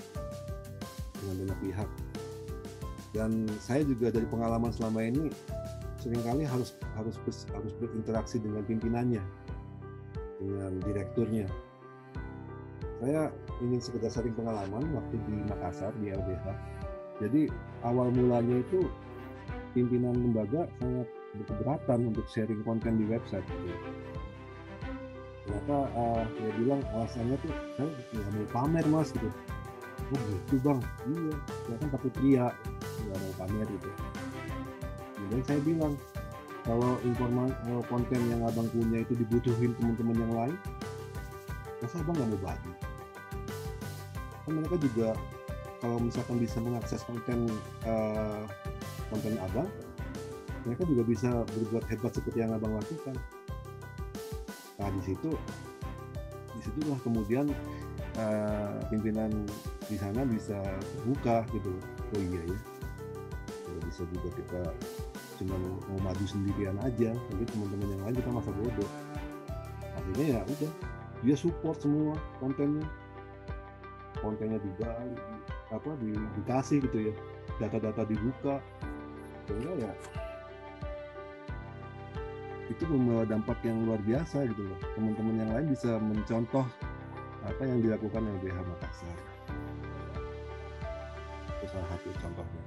Dan saya juga dari pengalaman selama ini seringkali harus berinteraksi dengan pimpinannya, dengan direkturnya. Saya ingin sekedar sharing pengalaman waktu di Makassar di LBH. Jadi awal mulanya itu pimpinan lembaga sangat berkeberatan untuk sharing konten di website. Ternyata dia bilang alasannya tuh saya nggak mau pamer mas gitu. Oh gitu bang, iya, saya kan takut ria, nggak mau pamer gitu. Kemudian saya bilang kalau konten yang abang punya itu dibutuhin teman-teman yang lain, masa abang nggak mau bagi? Kan mereka juga kalau misalkan bisa mengakses konten abang, mereka juga bisa berbuat hebat seperti yang abang lakukan. Nah disitulah kemudian pimpinan di sana bisa terbuka gitu. Oh iya ya, bisa juga kita cuma mau maju sendirian aja, tapi teman-teman yang lain kita masa bodoh. Akhirnya ya udah, dia support semua kontennya juga dikasih gitu ya, data-data dibuka, sehingga ya itu membawa dampak yang luar biasa gitu loh. Teman-teman yang lain bisa mencontoh apa yang dilakukan LBH Makassar. Itu salah satu contohnya.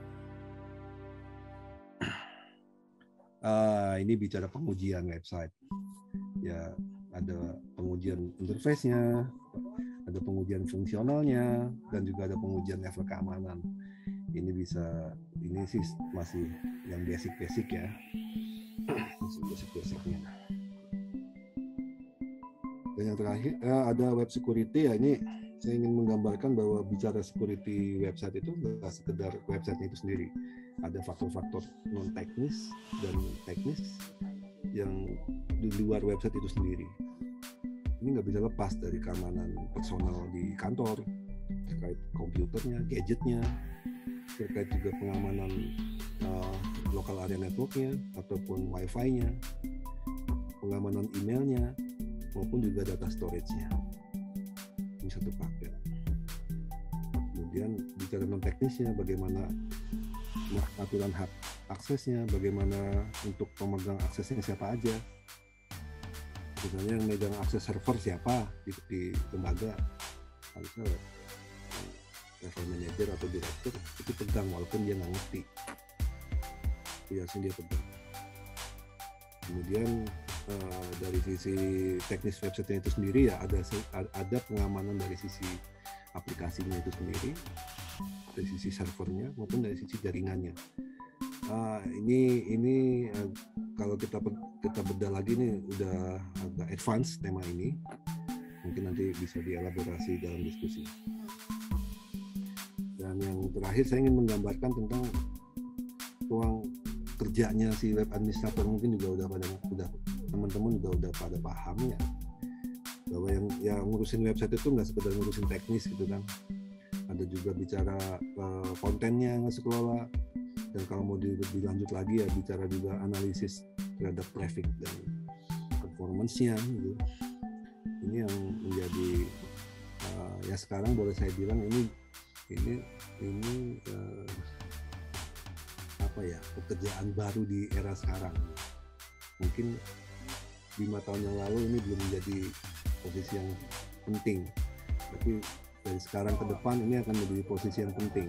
Ini bicara pengujian website. Ya, ada pengujian interface-nya, ada pengujian fungsionalnya, dan juga ada pengujian level keamanan. Ini sih masih yang basic ya. Basic-basicnya. Dan yang terakhir ada web security ya. Ini saya ingin menggambarkan bahwa bicara security website itu nggak sekedar website itu sendiri. Ada faktor-faktor non teknis dan teknis yang di luar website itu sendiri. Ini nggak bisa lepas dari keamanan personal di kantor, terkait komputernya, gadgetnya, terkait juga pengamanan local area networknya ataupun wifi-nya, pengamanan emailnya maupun juga data storage-nya. Ini satu paket. Kemudian bicara non teknisnya, bagaimana aturan hak aksesnya, bagaimana untuk pemegang aksesnya siapa aja. Misalnya yang megang akses server siapa di lembaga, harusnya level manager atau direktur itu pegang walaupun dia nggak ngerti. Biasanya dia pegang. Kemudian dari sisi teknis website itu sendiri ya ada pengamanan dari sisi aplikasinya itu sendiri, dari sisi servernya maupun dari sisi jaringannya. Ini kalau kita bedah lagi nih udah agak advance tema ini, mungkin nanti bisa dielaborasi dalam diskusi. Dan yang terakhir saya ingin menggambarkan tentang ruang kerjanya si web administrator. Mungkin juga udah teman-teman juga udah pada paham ya bahwa yang ngurusin website itu nggak sekedar ngurusin teknis gitu kan, ada juga bicara kontennya yang harus kelola, dan kalau mau dilanjut lagi ya bicara juga analisis terhadap traffic dan performance-nya gitu. Ini yang menjadi Ya sekarang boleh saya bilang ini apa ya, pekerjaan baru di era sekarang. Mungkin 5 tahun yang lalu ini belum menjadi posisi yang penting, tapi dari sekarang ke depan ini akan menjadi posisi yang penting.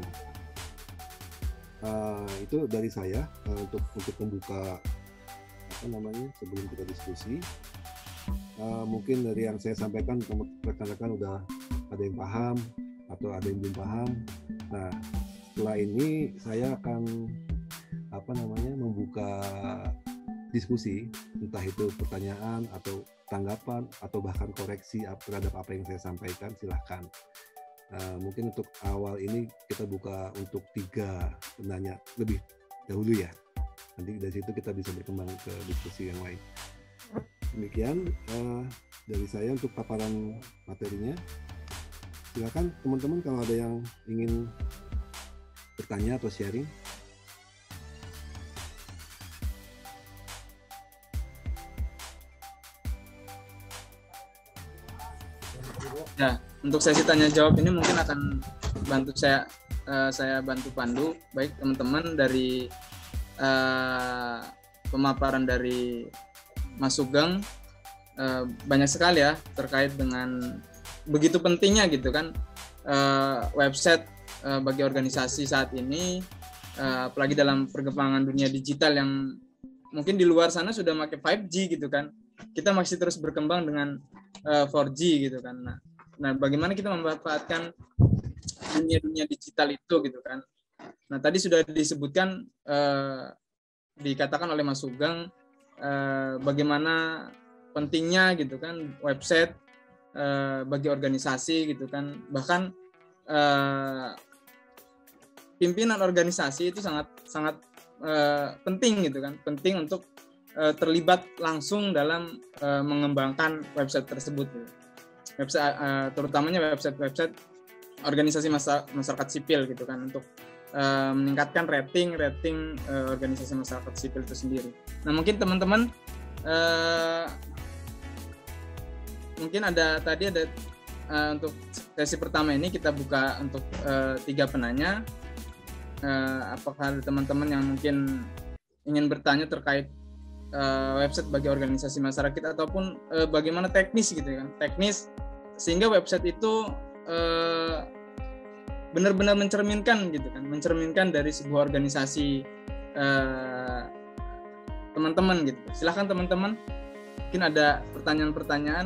Itu dari saya untuk membuka sebelum kita diskusi. Mungkin dari yang saya sampaikan rekan-rekan udah ada yang paham atau ada yang belum paham. Nah, setelah ini saya akan membuka diskusi, entah itu pertanyaan atau tanggapan atau bahkan koreksi terhadap apa yang saya sampaikan, silahkan. Mungkin untuk awal ini kita buka untuk 3 penanya lebih dahulu ya. Nanti dari situ kita bisa berkembang ke diskusi yang lain. Demikian dari saya untuk paparan materinya. Silakan teman-teman kalau ada yang ingin bertanya atau sharing. Ya, untuk sesi tanya jawab ini mungkin akan bantu saya bantu pandu, baik teman-teman dari pemaparan dari Mas Sugeng, banyak sekali ya terkait dengan begitu pentingnya gitu kan website bagi organisasi saat ini, apalagi dalam perkembangan dunia digital yang mungkin di luar sana sudah pakai 5G gitu kan, kita masih terus berkembang dengan 4G gitu kan. Nah, bagaimana kita memanfaatkan dunia digital itu gitu kan. Nah, tadi sudah disebutkan, dikatakan oleh Mas Sugeng bagaimana pentingnya gitu kan website bagi organisasi gitu kan. Bahkan pimpinan organisasi itu sangat penting gitu kan, penting untuk terlibat langsung dalam mengembangkan website tersebut. Website terutamanya website organisasi masyarakat sipil gitu kan, untuk meningkatkan rating organisasi masyarakat sipil itu sendiri. Nah, mungkin teman-teman mungkin ada untuk sesi pertama ini kita buka untuk 3 penanya. Apakah ada teman-teman yang mungkin ingin bertanya terkait website bagi organisasi masyarakat ataupun bagaimana teknis gitu kan, teknis sehingga website itu benar-benar mencerminkan gitu kan, mencerminkan dari sebuah organisasi teman-teman gitu. Silahkan teman-teman, mungkin ada pertanyaan-pertanyaan.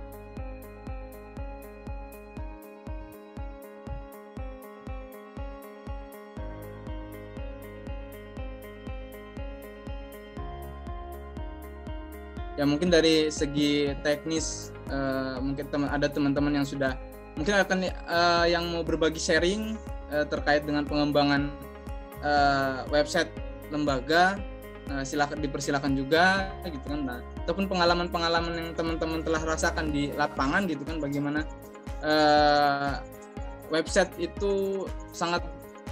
Ya, mungkin dari segi teknis mungkin ada teman-teman yang sudah mungkin akan yang mau berbagi sharing terkait dengan pengembangan website lembaga, dipersilakan juga gitu kan. Nah, ataupun pengalaman-pengalaman yang teman-teman telah rasakan di lapangan gitu kan, bagaimana website itu sangat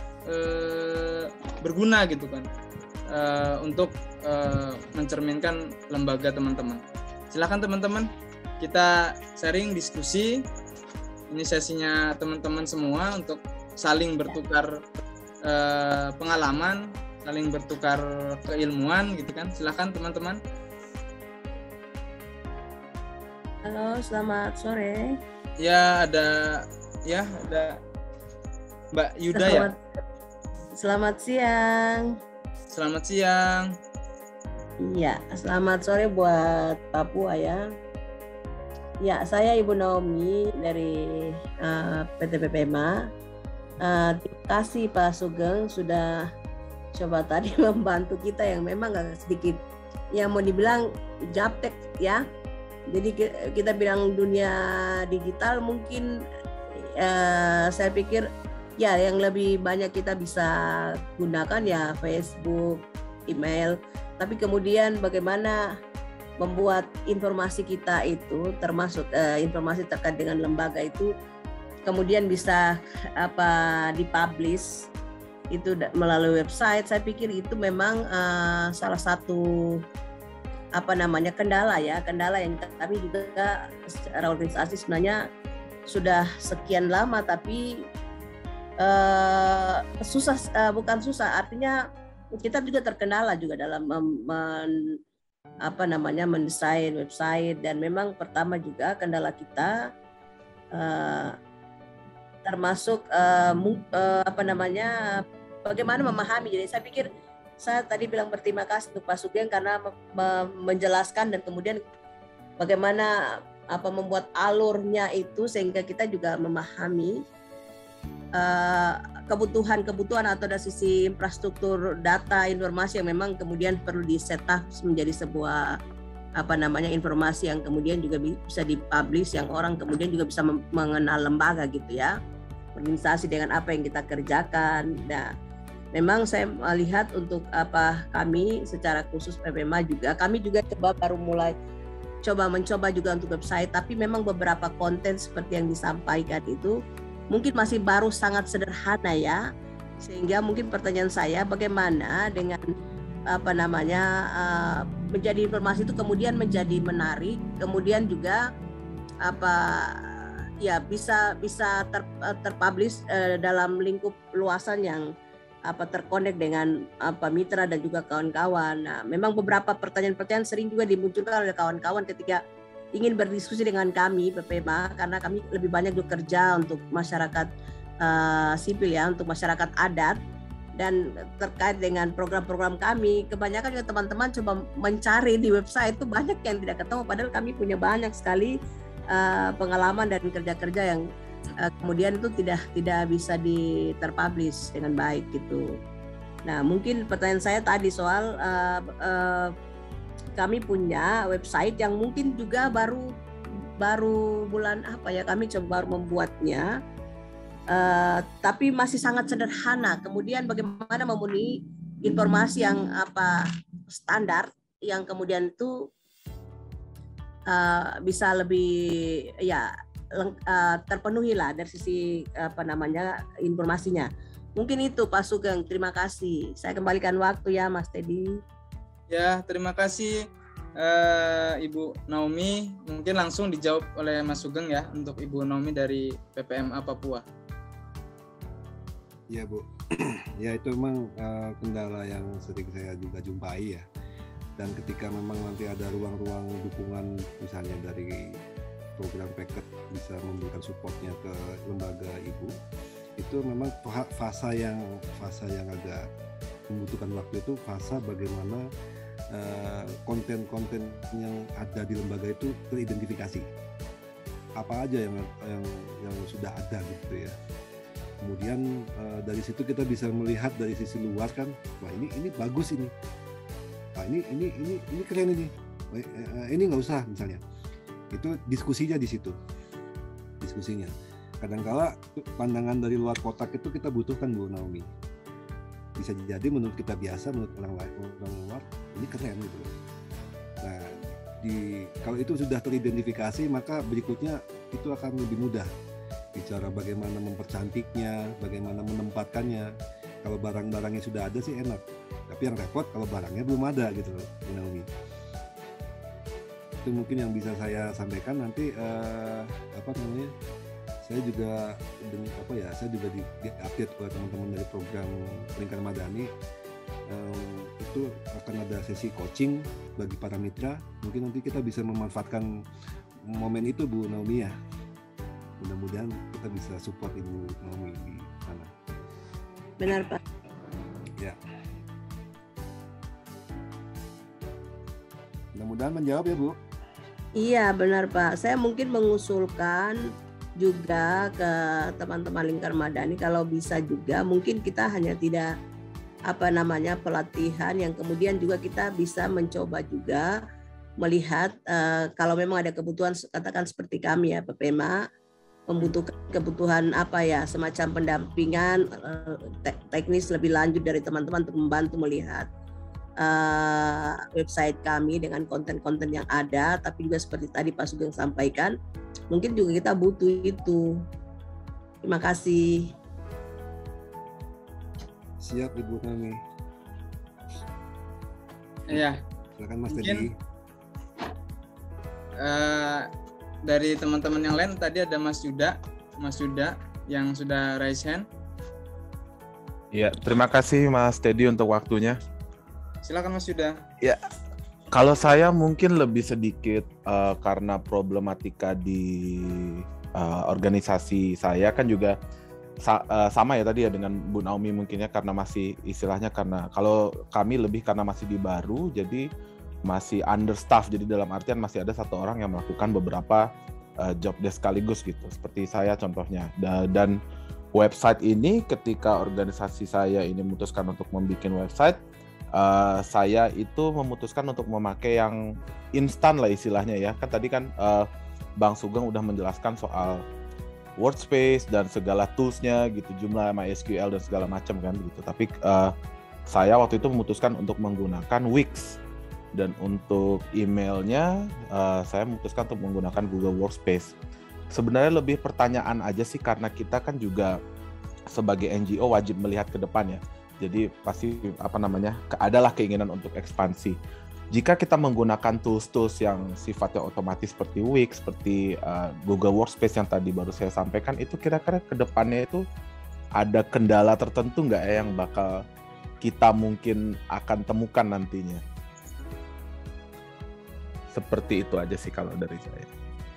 berguna gitu kan untuk mencerminkan lembaga teman-teman. Silakan teman-teman, kita sharing diskusi. Ini sesinya teman-teman semua untuk saling bertukar pengalaman, saling bertukar keilmuan gitu kan. Silakan teman-teman. Halo, selamat sore. Ya, ada Mbak Yuda ya. Selamat siang. Selamat siang. Iya, selamat sore buat Papua ya. Ya, saya Ibu Naomi dari PT PPMA. Terima kasih Pak Sugeng sudah coba tadi membantu kita yang memang agak sedikit, yang mau dibilang japtek ya. Jadi kita bilang dunia digital mungkin saya pikir ya yang lebih banyak kita bisa gunakan ya Facebook, email. Tapi kemudian bagaimana membuat informasi kita itu, termasuk informasi terkait dengan lembaga itu, kemudian bisa dipublish itu melalui website. Saya pikir itu memang salah satu kendala yang kami juga secara organisasi sebenarnya sudah sekian lama, tapi bukan susah, artinya kita juga terkendala juga dalam mendesain website. Dan memang pertama juga kendala kita termasuk bagaimana memahami. Jadi saya pikir, saya tadi bilang berterima kasih untuk Pak Sugeng karena menjelaskan dan kemudian bagaimana membuat alurnya itu sehingga kita juga memahami kebutuhan atau dari sisi infrastruktur data informasi yang memang kemudian perlu di-setup menjadi sebuah informasi yang kemudian juga bisa dipublish, yang orang kemudian juga bisa mengenal lembaga gitu ya, organisasi dengan apa yang kita kerjakan. Nah, memang saya melihat untuk kami secara khusus PPMA juga, kami juga baru mulai mencoba juga untuk website, tapi memang beberapa konten seperti yang disampaikan itu mungkin masih baru sangat sederhana ya, sehingga mungkin pertanyaan saya bagaimana dengan menjadi informasi itu kemudian menjadi menarik, kemudian juga bisa terpublish dalam lingkup luasan yang terkonek dengan mitra dan juga kawan-kawan. Nah, memang beberapa pertanyaan-pertanyaan sering juga dimunculkan oleh kawan-kawan ketika ingin berdiskusi dengan kami PPMA, karena kami lebih banyak bekerja untuk masyarakat sipil ya, untuk masyarakat adat. Dan terkait dengan program-program kami, kebanyakan juga teman-teman coba mencari di website itu banyak yang tidak ketemu, padahal kami punya banyak sekali pengalaman dan kerja-kerja yang kemudian itu tidak bisa terpublish dengan baik gitu. Nah, mungkin pertanyaan saya tadi soal kami punya website yang mungkin juga baru bulan kami coba membuatnya, tapi masih sangat sederhana. Kemudian bagaimana memenuhi informasi yang standar yang kemudian itu bisa lebih terpenuhi lah dari sisi informasinya. Mungkin itu Pak Sugeng, terima kasih. Saya kembalikan waktu ya Mas Teddy. Ya, terima kasih Ibu Naomi. Mungkin langsung dijawab oleh Mas Sugeng ya untuk Ibu Naomi dari PPMA Papua. Ya Bu, ya itu memang kendala yang sering saya juga jumpai ya. Dan ketika memang nanti ada ruang-ruang dukungan misalnya dari program packet bisa memberikan supportnya ke lembaga ibu, itu memang fase yang agak membutuhkan waktu itu fase bagaimana konten-konten yang ada di lembaga itu teridentifikasi apa aja yang sudah ada gitu ya. Kemudian dari situ kita bisa melihat dari sisi luar kan, wah ini bagus ini, wah ini keren ini nggak usah misalnya. Itu diskusinya di situ, diskusinya. Kadang-kala pandangan dari luar kotak itu kita butuhkan Bu Naomi. Bisa jadi menurut kita biasa, menurut orang luar ini keren gitu. Nah, kalau itu sudah teridentifikasi, maka berikutnya itu akan lebih mudah. Bicara bagaimana mempercantiknya, bagaimana menempatkannya. Kalau barang-barangnya sudah ada sih enak, tapi yang repot kalau barangnya belum ada gitu loh, Bu Naomi. Itu mungkin yang bisa saya sampaikan. Nanti saya juga saya juga di-update ke teman-teman dari program Lingkar Madani. Itu akan ada sesi coaching bagi para mitra. Mungkin nanti kita bisa memanfaatkan momen itu Bu Naomi ya. Mudah-mudahan kita bisa support Ibu Naomi di sana. Benar Pak. Ya. Mudah-mudahan menjawab ya Bu. Iya benar Pak. Saya mungkin mengusulkan juga ke teman-teman Lingkar Madani kalau bisa juga mungkin kita hanya tidak pelatihan yang kemudian juga kita bisa mencoba juga melihat kalau memang ada kebutuhan, katakan seperti kami ya PPMA membutuhkan kebutuhan semacam pendampingan teknis lebih lanjut dari teman-teman untuk membantu melihat website kami dengan konten-konten yang ada, tapi juga seperti tadi Pak Sugeng sampaikan, mungkin juga kita butuh itu. Terima kasih. Siap Ibu Naomi. Iya. Silakan Mas Teddy. dari teman-teman yang lain tadi ada Mas Yuda yang sudah raise hand. Ya, terima kasih Mas Teddy untuk waktunya. Silakan Mas Yuda. Ya, kalau saya mungkin lebih sedikit karena problematika di organisasi saya kan juga sama ya tadi ya dengan Bu Naomi mungkin ya, karena masih istilahnya, karena kalau kami lebih karena masih di baru jadi masih understaff, jadi dalam artian masih ada satu orang yang melakukan beberapa job desk sekaligus gitu, seperti saya contohnya. Dan website ini ketika organisasi saya ini memutuskan untuk membuat website, saya itu memutuskan untuk memakai yang instan lah istilahnya ya. Kan tadi kan Bang Sugeng udah menjelaskan soal Workspace dan segala tools-nya gitu, jumlah MySQL dan segala macam kan gitu. Tapi saya waktu itu memutuskan untuk menggunakan Wix, dan untuk emailnya saya memutuskan untuk menggunakan Google Workspace. Sebenarnya lebih pertanyaan aja sih, karena kita kan juga sebagai NGO wajib melihat ke depan ya. Jadi pasti adalah keinginan untuk ekspansi. Jika kita menggunakan tools-tools yang sifatnya otomatis seperti Wix, seperti Google Workspace yang tadi baru saya sampaikan, itu kira-kira ke depannya itu ada kendala tertentu nggak ya yang bakal kita mungkin akan temukan nantinya? Seperti itu aja sih kalau dari saya.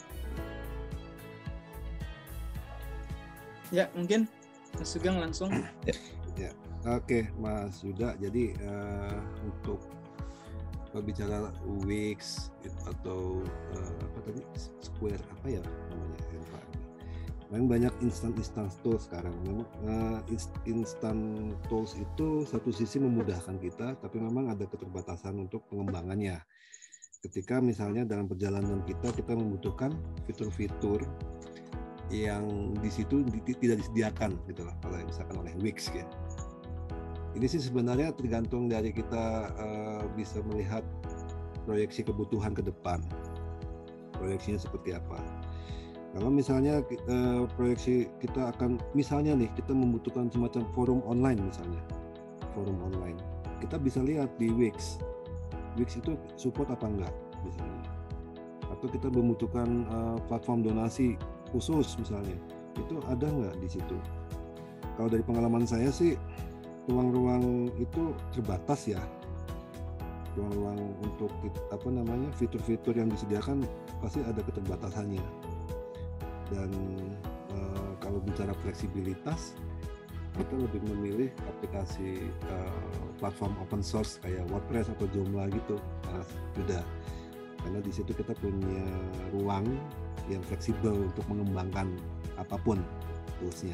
Ya, mungkin Mas Sugeng langsung. Ya. Oke, Mas Yuda. Jadi untuk bicara Wix atau apa tadi Square apa ya namanya, memang banyak instant tools sekarang. Memang instant tools itu satu sisi memudahkan kita, tapi memang ada keterbatasan untuk pengembangannya. Ketika misalnya dalam perjalanan kita membutuhkan fitur-fitur yang di situ tidak disediakan gitu lah, kalau misalkan oleh Wix ya. Ini sih sebenarnya tergantung dari kita bisa melihat proyeksi kebutuhan ke depan. Proyeksinya seperti apa. Kalau misalnya proyeksi kita akan, misalnya nih kita membutuhkan semacam forum online misalnya. Forum online. Kita bisa lihat di Wix. Wix itu support apa enggak misalnya. Atau kita membutuhkan platform donasi khusus misalnya. Itu ada enggak di situ. Kalau dari pengalaman saya sih ruang-ruang itu terbatas ya. Ruang-ruang untuk fitur-fitur yang disediakan pasti ada keterbatasannya. Dan kalau bicara fleksibilitas, kita lebih memilih aplikasi platform open source kayak WordPress atau Joomla gitu, sudah. Karena di situ kita punya ruang yang fleksibel untuk mengembangkan apapun toolsnya.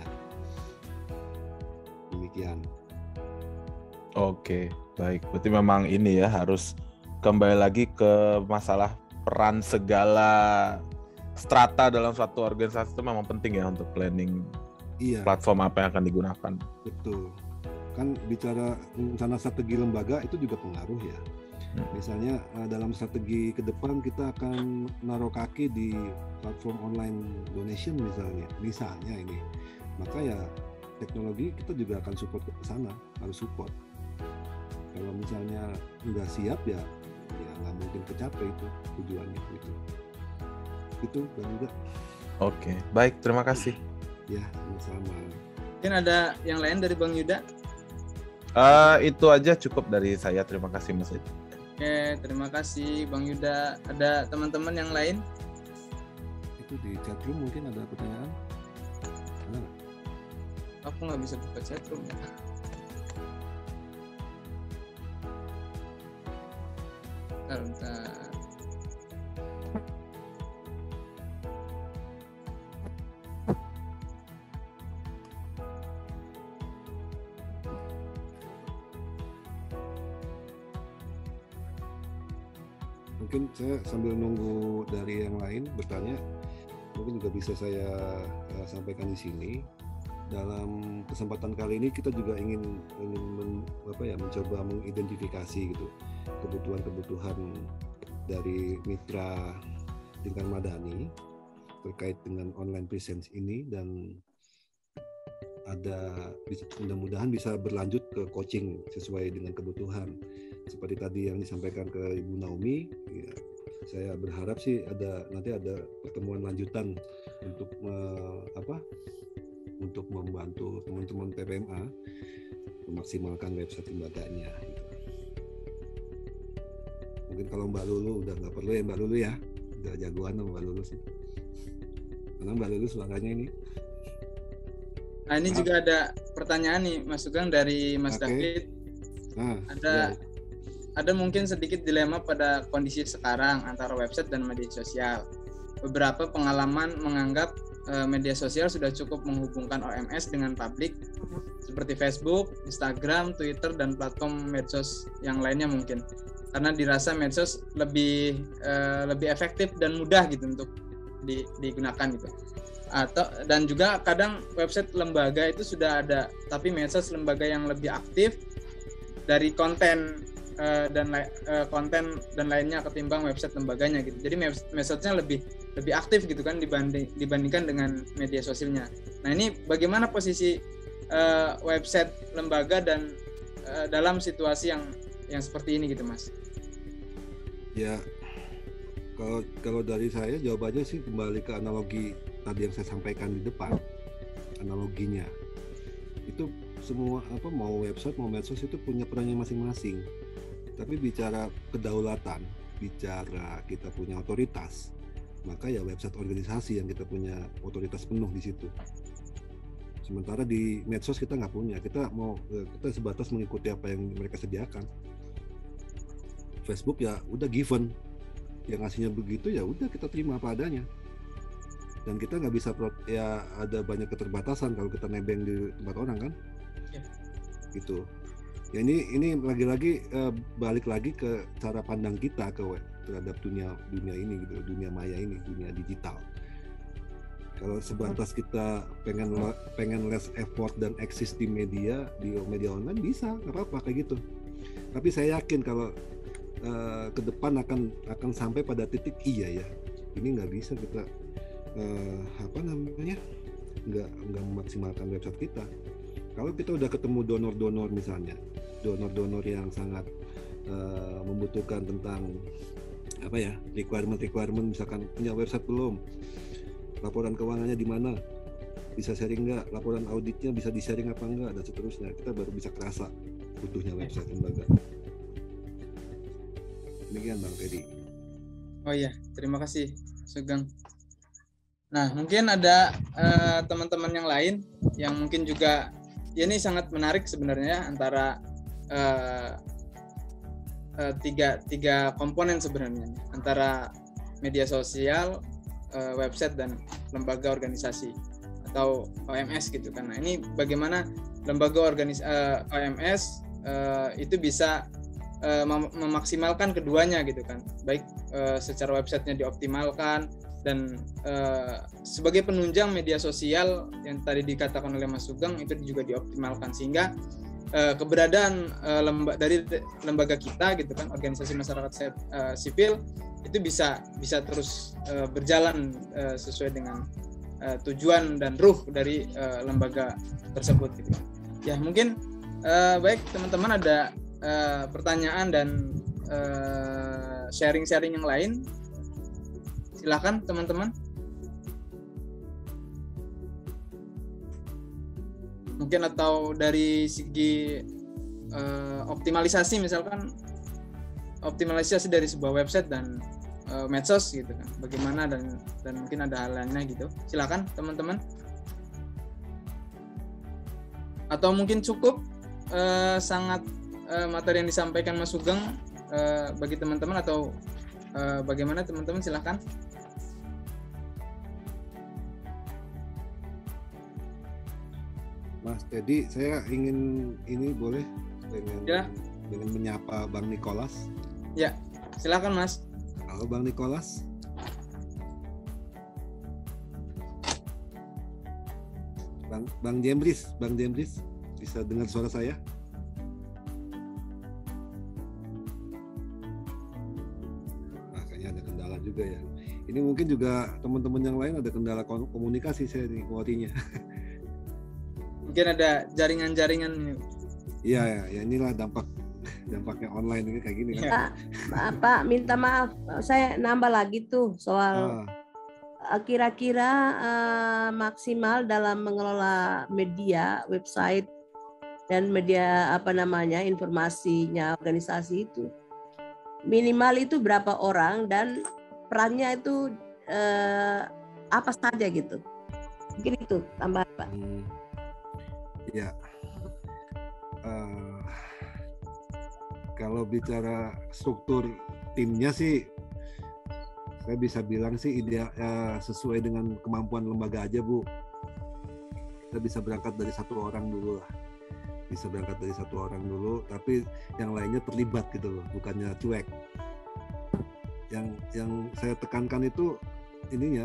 Demikian. Oke, baik. Berarti memang ini ya harus kembali lagi ke masalah peran segala strata dalam suatu organisasi itu memang penting ya untuk planning platform apa yang akan digunakan. Betul. Kan bicara rencana strategi lembaga itu juga pengaruh ya. Misalnya dalam strategi ke depan kita akan naruh kaki di platform online donation misalnya ini. Maka ya teknologi kita juga akan support ke sana, harus support. Kalau misalnya nggak siap ya nggak mungkin kecapai itu tujuannya gitu. Itu Bang Yuda. Oke, baik, terima kasih. Ya, sama-sama. Mungkin ada yang lain dari Bang Yuda? Itu aja cukup dari saya. Terima kasih Mas Edi. Oke, terima kasih Bang Yuda. Ada teman-teman yang lain? Itu di chatroom mungkin ada pertanyaan? Ada nggak? Aku nggak bisa buka chatroom ya. Bentar. Mungkin saya sambil nunggu dari yang lain bertanya, mungkin juga bisa saya sampaikan di sini. Dalam kesempatan kali ini kita juga ingin mencoba mengidentifikasi gitu kebutuhan dari mitra Lingkar Madani terkait dengan online presence ini, dan mudah-mudahan bisa berlanjut ke coaching sesuai dengan kebutuhan seperti tadi yang disampaikan ke Ibu Naomi ya, saya berharap sih nanti ada pertemuan lanjutan untuk untuk membantu teman-teman PPMA memaksimalkan website lembaganya. Gitu. Mungkin kalau Mbak Lulu udah nggak perlu ya Mbak Lulu ya, udah jagoan sama Mbak Lulu sih. Karena Mbak Lulu suaranya ini. Nah ini juga ada pertanyaan nih Mas Sugeng dari Mas David. Nah, ada mungkin sedikit dilema pada kondisi sekarang antara website dan media sosial. Beberapa pengalaman menganggap media sosial sudah cukup menghubungkan OMS dengan publik seperti Facebook, Instagram, Twitter, dan platform medsos yang lainnya mungkin. Karena dirasa medsos lebih efektif dan mudah gitu untuk digunakan gitu. Dan juga kadang website lembaga itu sudah ada, tapi medsos lembaga yang lebih aktif dari konten konten dan lainnya ketimbang website lembaganya gitu. Jadi medsosnya lebih aktif gitu kan dibandingkan dengan media sosialnya. Nah ini bagaimana posisi website lembaga dan dalam situasi yang seperti ini gitu Mas? Ya kalau dari saya jawabannya sih kembali ke analogi tadi yang saya sampaikan di depan, analoginya itu semua mau website mau medsos itu punya perannya masing-masing. Tapi bicara kedaulatan, bicara kita punya otoritas, maka ya website organisasi yang kita punya otoritas penuh di situ. Sementara di medsos kita nggak punya, kita sebatas mengikuti apa yang mereka sediakan. Facebook ya udah given, yang ngasihnya begitu ya udah kita terima apa adanya. Dan kita nggak bisa ya ada banyak keterbatasan kalau kita nebeng di tempat orang kan, gitu. Ya ini lagi-lagi balik lagi ke cara pandang kita terhadap dunia ini gitu, dunia maya ini, dunia digital. Kalau sebatas kita pengen less effort dan eksis di media online bisa, nggak apa-apa kayak gitu. Tapi saya yakin kalau ke depan akan sampai pada titik iya ya, ini nggak bisa kita nggak memaksimalkan website kita. Kalau kita udah ketemu donor-donor misalnya, donor-donor yang sangat membutuhkan tentang requirement misalkan punya website belum, laporan keuangannya di mana, bisa sharing nggak, laporan auditnya bisa di-sharing apa enggak, dan seterusnya, kita baru bisa kerasa butuhnya website lembaga. Demikian Bang Teddy. Oh iya, terima kasih Sugeng. Nah mungkin ada teman-teman yang lain yang mungkin juga ya ini sangat menarik sebenarnya antara tiga komponen sebenarnya antara media sosial, website dan lembaga organisasi atau OMS gitu kan. Nah ini bagaimana lembaga OMS itu bisa memaksimalkan keduanya gitu kan, baik secara websitenya dioptimalkan dan sebagai penunjang media sosial yang tadi dikatakan oleh Mas Sugeng itu juga dioptimalkan sehingga keberadaan dari lembaga kita gitu kan, organisasi masyarakat sipil itu bisa terus berjalan sesuai dengan tujuan dan ruh dari lembaga tersebut gitu. Ya mungkin baik teman-teman ada pertanyaan dan sharing-sharing yang lain, silakan teman-teman. Mungkin atau dari segi optimalisasi, misalkan optimalisasi dari sebuah website dan medsos gitu kan, bagaimana dan mungkin ada hal lainnya gitu, silakan teman-teman. Atau mungkin cukup sangat materi yang disampaikan Mas Sugeng bagi teman-teman, atau bagaimana teman-teman, silakan. Mas Teddy, saya ingin boleh dengan menyapa Bang Nikolas. Ya, silakan Mas. Halo Bang Nikolas. Bang Jembris, bisa dengar suara saya? Kayaknya ada kendala juga ya. Ini mungkin juga teman-teman yang lain ada kendala komunikasi saya di kuotinya. Mungkin ada jaringan-jaringan. Iya, ya inilah dampak dampaknya online ini kayak gini kan. Pak, minta maaf, saya nambah lagi tuh soal kira-kira maksimal dalam mengelola media, website dan media informasinya organisasi itu minimal itu berapa orang dan perannya itu apa saja gitu. Mungkin itu tambah Pak. Ya. Kalau bicara struktur timnya sih, saya bisa bilang sih ideal sesuai dengan kemampuan lembaga aja, Bu. Kita bisa berangkat dari 1 orang dulu lah. Bisa berangkat dari 1 orang dulu, tapi yang lainnya terlibat gitu loh, bukannya cuek. Yang saya tekankan itu ininya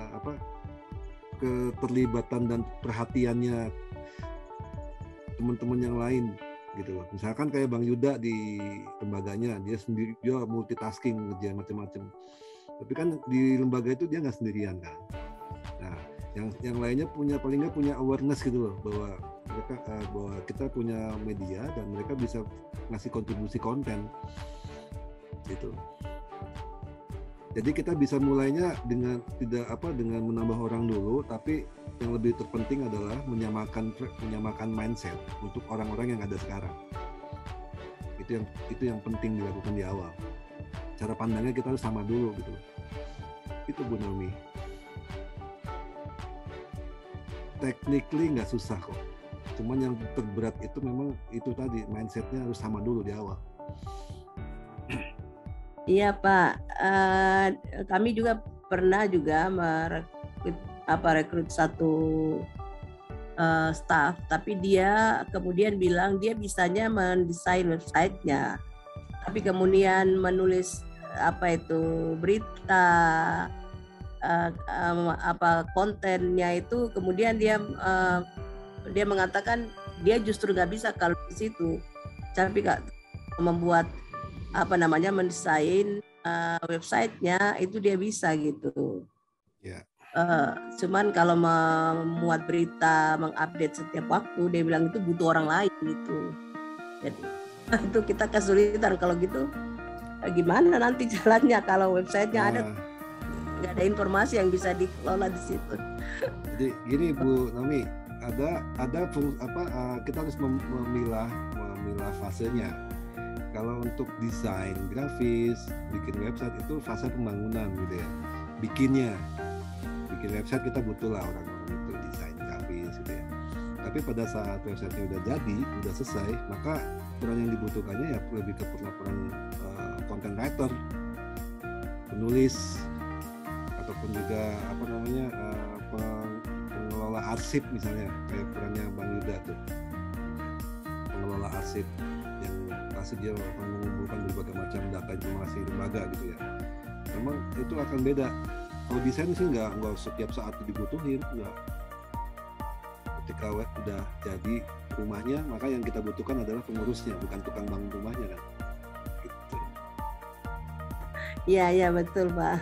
keterlibatan dan perhatiannya teman-teman yang lain gitu loh. Misalkan kayak Bang Yuda di lembaganya, dia sendiri, dia multitasking ngerjain macam-macam. Tapi kan di lembaga itu dia nggak sendirian kan. Nah, yang lainnya paling nggak punya awareness gitu loh, bahwa kita punya media dan mereka bisa ngasih kontribusi konten gitu. Jadi kita bisa mulainya dengan dengan menambah orang dulu, tapi yang lebih terpenting adalah menyamakan mindset untuk orang-orang yang ada sekarang. Itu yang penting dilakukan di awal. Cara pandangnya kita harus sama dulu gitu. Itu Bu Naomi. Technically nggak susah kok. Cuman yang terberat itu memang itu tadi, mindsetnya harus sama dulu di awal. Iya Pak, kami juga pernah merekrut satu staff, tapi dia kemudian bilang dia bisanya mendesain websitenya, tapi kemudian menulis berita, kontennya itu kemudian dia mengatakan dia justru nggak bisa kalau di situ, tapi membuat mendesain websitenya itu dia bisa gitu. Yeah. Cuman kalau memuat berita, mengupdate setiap waktu, dia bilang itu butuh orang lain gitu. Jadi itu kita kesulitan kalau gitu. Gimana nanti jalannya kalau websitenya ada nggak ada informasi yang bisa dikelola di situ. Jadi gini Bu Naomi, kita harus memilah fasenya. Kalau untuk desain grafis, bikin website itu fase pembangunan gitu ya. Bikin website kita butuh lah orang-orang itu desain grafis gitu ya. Tapi pada saat website-nya udah jadi, udah selesai, maka peran yang dibutuhkannya ya lebih ke peran content writer, penulis, ataupun juga pengelola arsip misalnya, kayak perannya Bang Yuda tuh, pengelola arsip yang pasti dia akan mengumpulkan berbagai macam data informasi lembaga gitu ya. Memang itu akan beda. Kalau desain sih nggak setiap saat dibutuhin, nggak. Ketika web udah jadi rumahnya, maka yang kita butuhkan adalah pengurusnya, bukan tukang bangun rumahnya kan. Gitu. Iya betul Pak.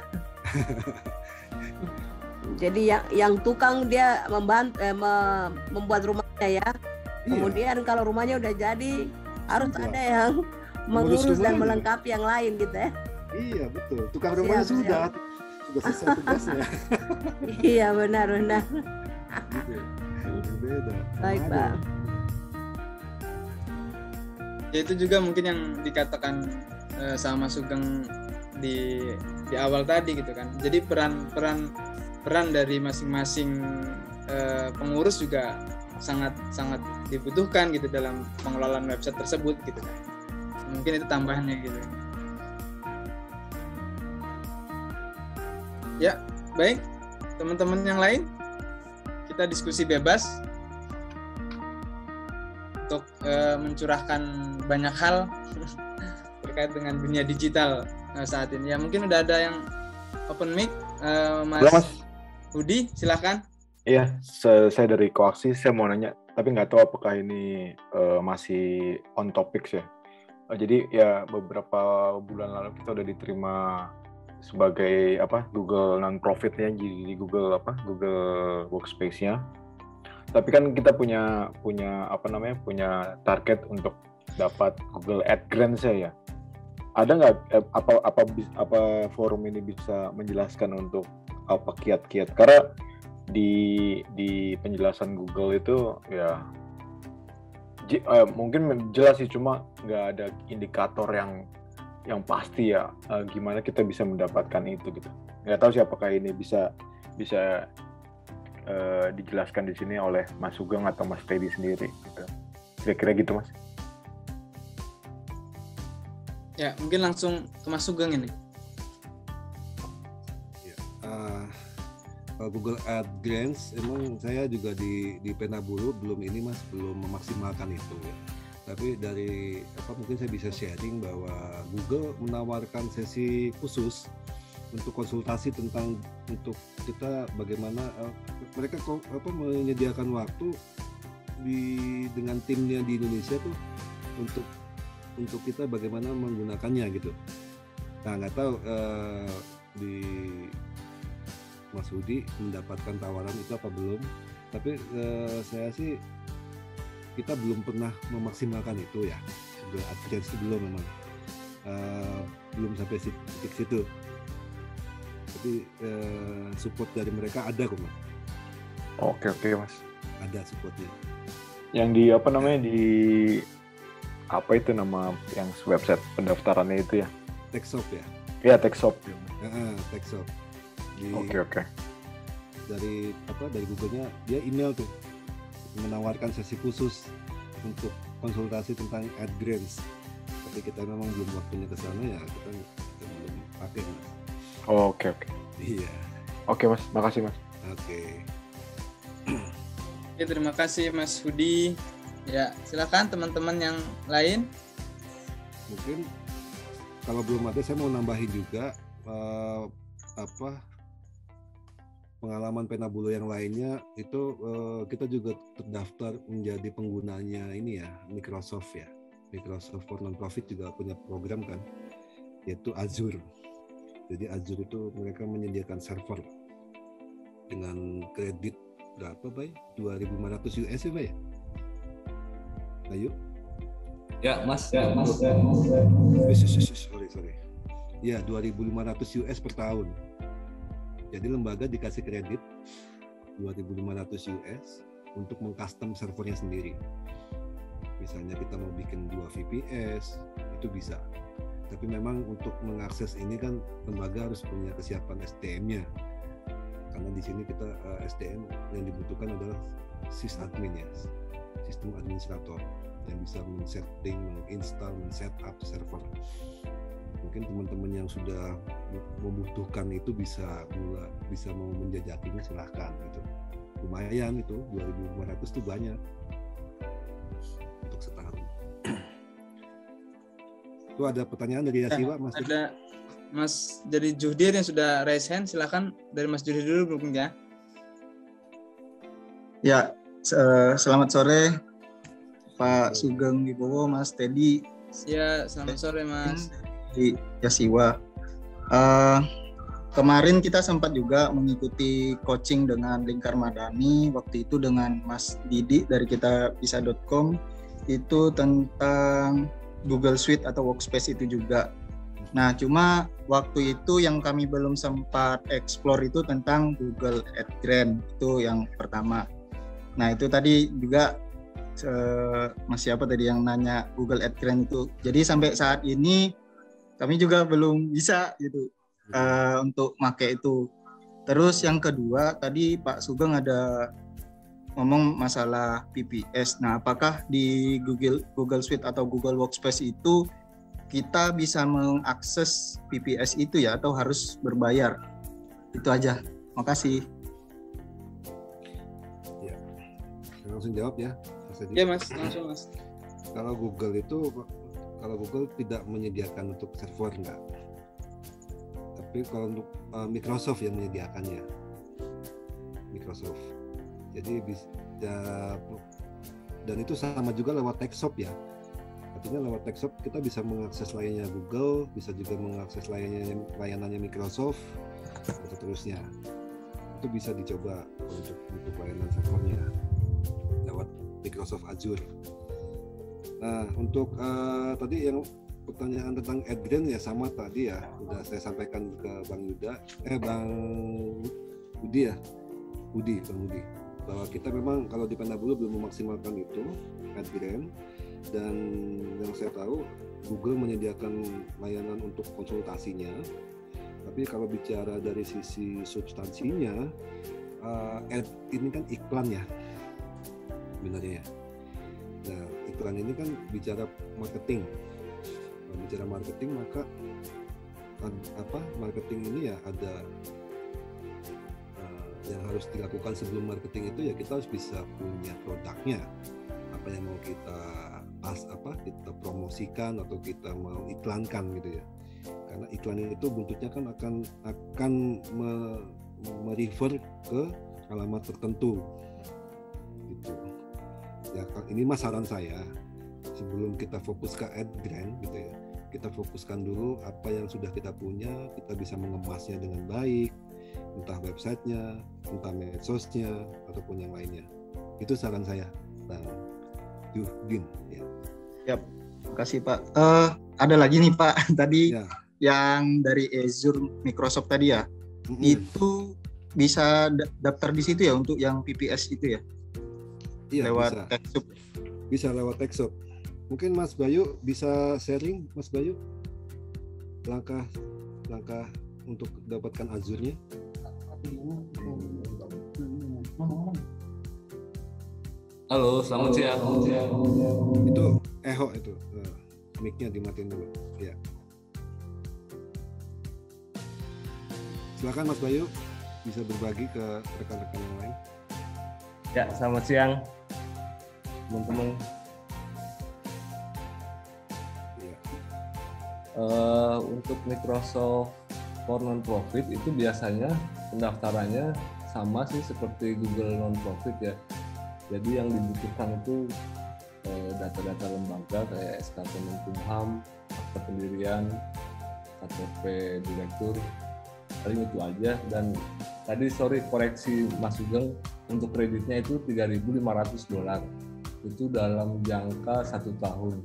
Jadi yang tukang dia membuat rumahnya ya. Kemudian kalau rumahnya udah jadi harus ada yang mengurus dan melengkapi yang lain gitu ya. Iya betul. Tukang rumahnya sudah selesai tugasnya. Iya benar. Gitu. Beda. Baik Pak. Ya itu juga mungkin yang dikatakan sama Sugeng di awal tadi gitu kan. Jadi peran dari masing-masing pengurus juga sangat dibutuhkan gitu dalam pengelolaan website tersebut gitu kan. Mungkin itu tambahannya gitu. Ya, baik. Teman-teman yang lain, kita diskusi bebas untuk mencurahkan banyak hal terkait dengan dunia digital saat ini. Ya, mungkin udah ada yang open mic, Mas Budi, silakan. Iya, saya dari Koaksi. Saya mau nanya, tapi nggak tahu apakah ini masih on topic ya. Jadi ya beberapa bulan lalu kita udah diterima sebagai Google non-profitnya di Google Workspace-nya. Tapi kan kita punya target untuk dapat Google AdGrants ya. Ada nggak apa forum ini bisa menjelaskan untuk apa kiat-kiat? Karena di penjelasan Google itu ya mungkin jelas sih, cuma nggak ada indikator yang pasti ya, gimana kita bisa mendapatkan itu gitu. Nggak tahu sih apakah ini bisa dijelaskan di sini oleh Mas Sugeng atau Mas Teddy sendiri gitu. Kira-kira gitu, Mas. Ya, mungkin langsung ke Mas Sugeng ini. Google AdGrants emang saya juga di Penabulu belum memaksimalkan itu ya. Tapi dari mungkin saya bisa sharing bahwa Google menawarkan sesi khusus untuk konsultasi untuk kita bagaimana mereka menyediakan waktu dengan timnya di Indonesia tuh untuk kita bagaimana menggunakannya gitu. Nah, nggak tahu di Mas Hudi mendapatkan tawaran itu apa belum, tapi saya sih kita belum pernah memaksimalkan itu ya. Google AdGrants itu belum, memang belum sampai titik situ. Tapi support dari mereka ada kok, Mas. Oke Mas. Ada supportnya. Yang di itu nama yang website pendaftarannya itu ya? TechShop ya? Iya, TechShop. TechShop. Oke. Dari Google-nya dia email tuh menawarkan sesi khusus untuk konsultasi tentang AdGrants. Tapi kita memang belum waktunya ke sana ya, kita belum pakai, Mas. Oke. Iya. Oke, Mas. Makasih, Mas. Oke. Oke, terima kasih Mas Hudi. Ya, silakan teman-teman yang lain. Mungkin kalau belum ada saya mau nambahin juga pengalaman Penabulu yang lainnya itu kita juga terdaftar menjadi penggunanya ini ya, Microsoft ya. Microsoft for Non-Profit juga punya program kan, yaitu Azure. Jadi Azure itu mereka menyediakan server dengan kredit berapa, Bay? 2.500 US ya, Bay? Ayo. Ya, Mas. Sorry. Ya, 2.500 US per tahun. Jadi lembaga dikasih kredit 2.500 US untuk mengcustom servernya sendiri. Misalnya kita mau bikin 2 VPS, itu bisa. Tapi memang untuk mengakses ini kan lembaga harus punya kesiapan SDM-nya. Karena di sini kita SDM yang dibutuhkan adalah sysadmin ya, sistem administrator yang bisa men-setting, menginstal, men-setup server. Mungkin teman-teman yang sudah membutuhkan itu bisa mau menjajakinya, silahkan gitu. Lumayan itu 2.500 itu banyak untuk setahun. Itu ada pertanyaan dari Yasiwa, Mas. Ada Mas dari Juhdir yang sudah raise hand, silahkan dari Mas Juhdir dulu mungkin ya. Ya, selamat sore Pak Sugeng Wibowo, Mas Teddy. Ya, selamat sore Mas. Di Yasiwa. Kemarin kita sempat juga mengikuti coaching dengan Lingkar Madani, waktu itu dengan Mas Didi dari kitabisa.com, itu tentang Google Suite atau Workspace itu juga. Nah, cuma waktu itu yang kami belum sempat explore itu tentang Google AdGrants, itu yang pertama. Nah, itu tadi juga Mas siapa tadi yang nanya Google AdGrants itu. Jadi sampai saat ini kami juga belum bisa gitu untuk pakai itu. Terus yang kedua tadi Pak Sugeng ada ngomong masalah PPS. Nah, apakah di Google Suite atau Google Workspace itu kita bisa mengakses PPS itu ya, atau harus berbayar? Itu aja. Makasih. Ya, saya langsung jawab ya. Ya Mas, langsung Mas. Kalau Google tidak menyediakan untuk server enggak. Tapi kalau untuk Microsoft yang menyediakannya. Microsoft. Jadi bisa, dan itu sama juga lewat TechShop ya. Artinya lewat TechShop kita bisa mengakses layanannya Google, bisa juga mengakses layanannya Microsoft, dan seterusnya. Itu bisa dicoba untuk layanan servernya lewat Microsoft Azure. Nah, untuk tadi yang pertanyaan tentang AdGrant ya sama tadi ya, udah saya sampaikan ke Bang Budi ya, Bang Budi, bahwa kita memang kalau di Pendahulu belum memaksimalkan itu AdGrant, dan yang saya tahu Google menyediakan layanan untuk konsultasinya, tapi kalau bicara dari sisi substansinya, ini kan iklan ya sebenarnya ya. Nah, iklan ini kan bicara marketing. Kalau bicara marketing maka marketing ini ya ada yang harus dilakukan sebelum marketing itu ya kita harus bisa punya produknya, apa yang mau kita kita promosikan atau kita mau iklankan gitu ya. Karena iklan itu buntutnya kan akan merefer ke alamat tertentu gitu. Ya, ini mas saran saya, sebelum kita fokus ke AdGrant gitu ya, kita fokuskan dulu apa yang sudah kita punya, kita bisa mengemasnya dengan baik, entah websitenya, entah medsosnya, ataupun yang lainnya. Itu saran saya, Bang Yuhdin. Ya. Yap, makasih Pak. Ada lagi nih Pak, tadi ya, yang dari Azure Microsoft tadi ya, itu bisa daftar di situ ya untuk yang PPS itu ya? Iya, lewat TechSoup. Bisa lewat TechSoup. Mungkin Mas Bayu bisa sharing, Mas Bayu, langkah untuk dapatkan Azure-nya. Halo, selamat siang. Itu Eho itu, mic-nya dimatiin dulu. Ya. Silakan Mas Bayu, bisa berbagi ke rekan-rekan yang lain. Ya, selamat siang teman-teman. Untuk Microsoft for non-profit itu biasanya pendaftarannya sama sih seperti Google non-profit ya. Jadi yang dibutuhkan itu data-data lembaga kayak SK Kemenkumham, akta pendirian, KTP direktur, paling itu aja. Dan tadi koreksi Mas Sugeng, untuk kreditnya itu $3.500, itu dalam jangka 1 tahun.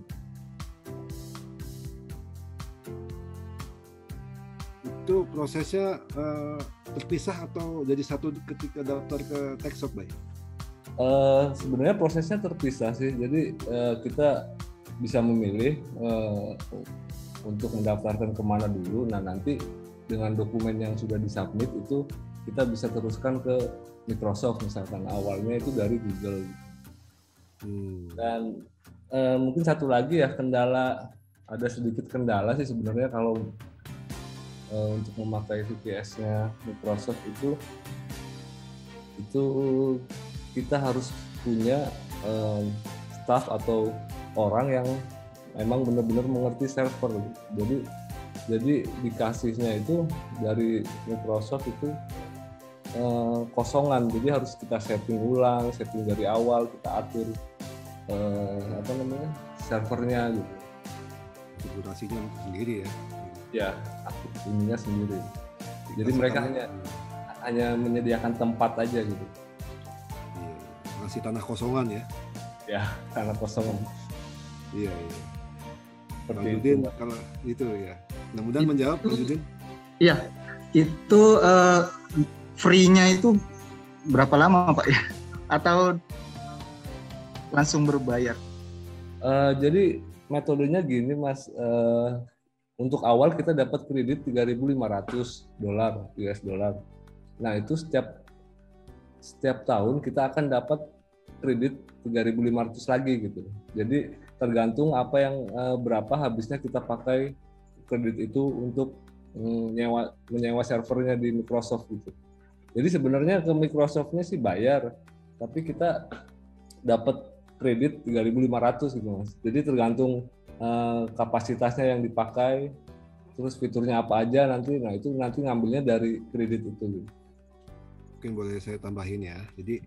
Itu prosesnya terpisah atau jadi satu ketika daftar ke TechSoup, Bay? Sebenarnya prosesnya terpisah sih, jadi kita bisa memilih untuk mendaftarkan kemana dulu. Nah, nanti dengan dokumen yang sudah disubmit itu kita bisa teruskan ke Microsoft, misalkan awalnya itu dari Google. Dan mungkin satu lagi ya, ada sedikit kendala sih sebenarnya kalau untuk memakai VPS-nya Microsoft itu kita harus punya staff atau orang yang memang benar-benar mengerti server. Jadi dikasihnya itu dari Microsoft itu kosongan, jadi harus kita setting ulang, setting dari awal, kita atur servernya gitu. Konfigurasinya sendiri ya? Ya, ininya sendiri. Jadi mereka hanya menyediakan tempat aja gitu. Iya, masih tanah kosongan ya? Ya, tanah kosongan. Iya. Bang Yudin kalau itu ya, mudah-mudahan menjawab Bang Yudin. Iya, itu free-nya itu berapa lama Pak ya? Atau langsung berbayar? Jadi metodenya gini Mas, untuk awal kita dapat kredit $3.500 US dollar. Nah itu setiap tahun kita akan dapat kredit 3.500 lagi gitu. Jadi tergantung apa yang berapa habisnya kita pakai kredit itu untuk menyewa servernya di Microsoft gitu. Jadi sebenarnya ke Microsoft-nya sih bayar, tapi kita dapat kredit 3.500 gitu Mas. Jadi tergantung kapasitasnya yang dipakai, terus fiturnya apa aja nanti ngambilnya dari kredit itu. Mungkin boleh saya tambahin ya. Jadi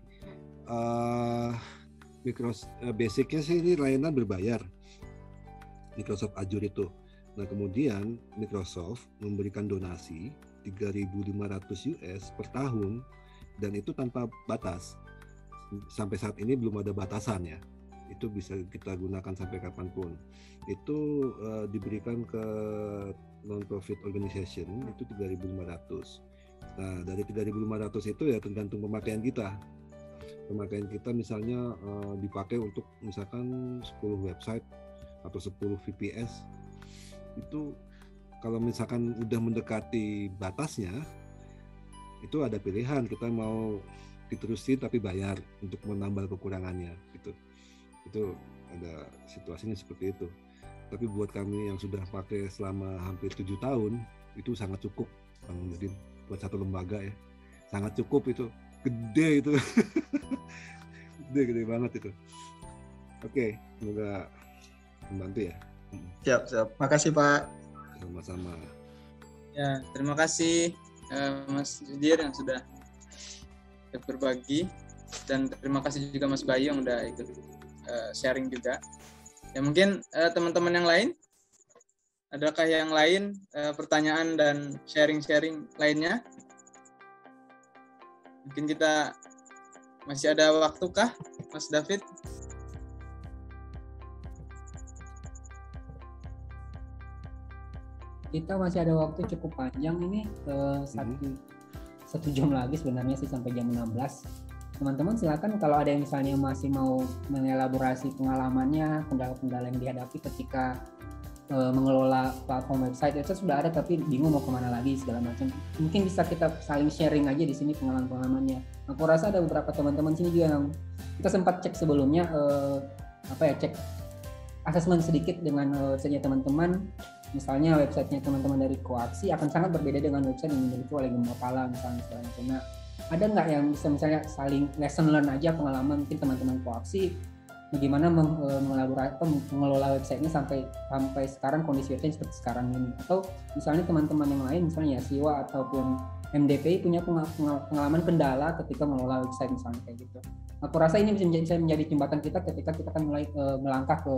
Microsoft basicnya sih ini layanan berbayar, Microsoft Azure itu. Nah kemudian Microsoft memberikan donasi 3.500 US per tahun, dan itu tanpa batas. Sampai saat ini belum ada batasan ya. itu bisa kita gunakan sampai kapanpun. Itu diberikan ke non-profit organization itu 3.500. Nah, dari 3.500 itu ya tergantung pemakaian kita. Pemakaian kita misalnya dipakai untuk misalkan 10 website atau 10 VPS. Itu kalau misalkan udah mendekati batasnya, itu ada pilihan, kita mau diterusin tapi bayar untuk menambal kekurangannya gitu. Itu ada situasinya seperti itu. Tapi buat kami yang sudah pakai selama hampir 7 tahun itu sangat cukup, Bang Nurdin, buat satu lembaga ya. Sangat cukup itu. Gede itu. Gede banget itu. Oke, semoga membantu ya. Siap. Makasih Pak. Sama-sama. Ya, terima kasih Mas Judir yang sudah berbagi, dan terima kasih juga Mas Bayu yang udah ikut sharing juga. Ya mungkin teman-teman yang lain, adakah yang lain pertanyaan dan sharing-sharing lainnya? Mungkin kita masih ada waktu kah, Mas David? Kita masih ada waktu cukup panjang ini, satu jam lagi sebenarnya sih, sampai jam 16. Teman-teman silakan kalau ada yang misalnya masih mau mengelaborasi pengalamannya, kendala-kendala yang dihadapi ketika mengelola platform website itu sudah ada tapi bingung mau kemana lagi segala macam. Mungkin bisa kita saling sharing aja di sini pengalaman-pengalamannya. Aku rasa ada beberapa teman-teman sini juga yang kita sempat cek sebelumnya, cek asesmen sedikit dengan websitenya teman-teman. Misalnya websitenya teman-teman dari Koaksi akan sangat berbeda dengan website yang dimiliki oleh Gemapala misalnya segala macam. Nah, ada nggak yang bisa misalnya saling lesson learn aja pengalaman mungkin teman-teman Koaksi bagaimana mengelola websitenya sampai sekarang kondisi website seperti sekarang ini, atau misalnya teman-teman yang lain misalnya Siwa ataupun MDPI punya pengalaman kendala ketika mengelola website misalnya kayak gitu. Aku rasa ini bisa menjadi jembatan kita ketika kita akan mulai melangkah ke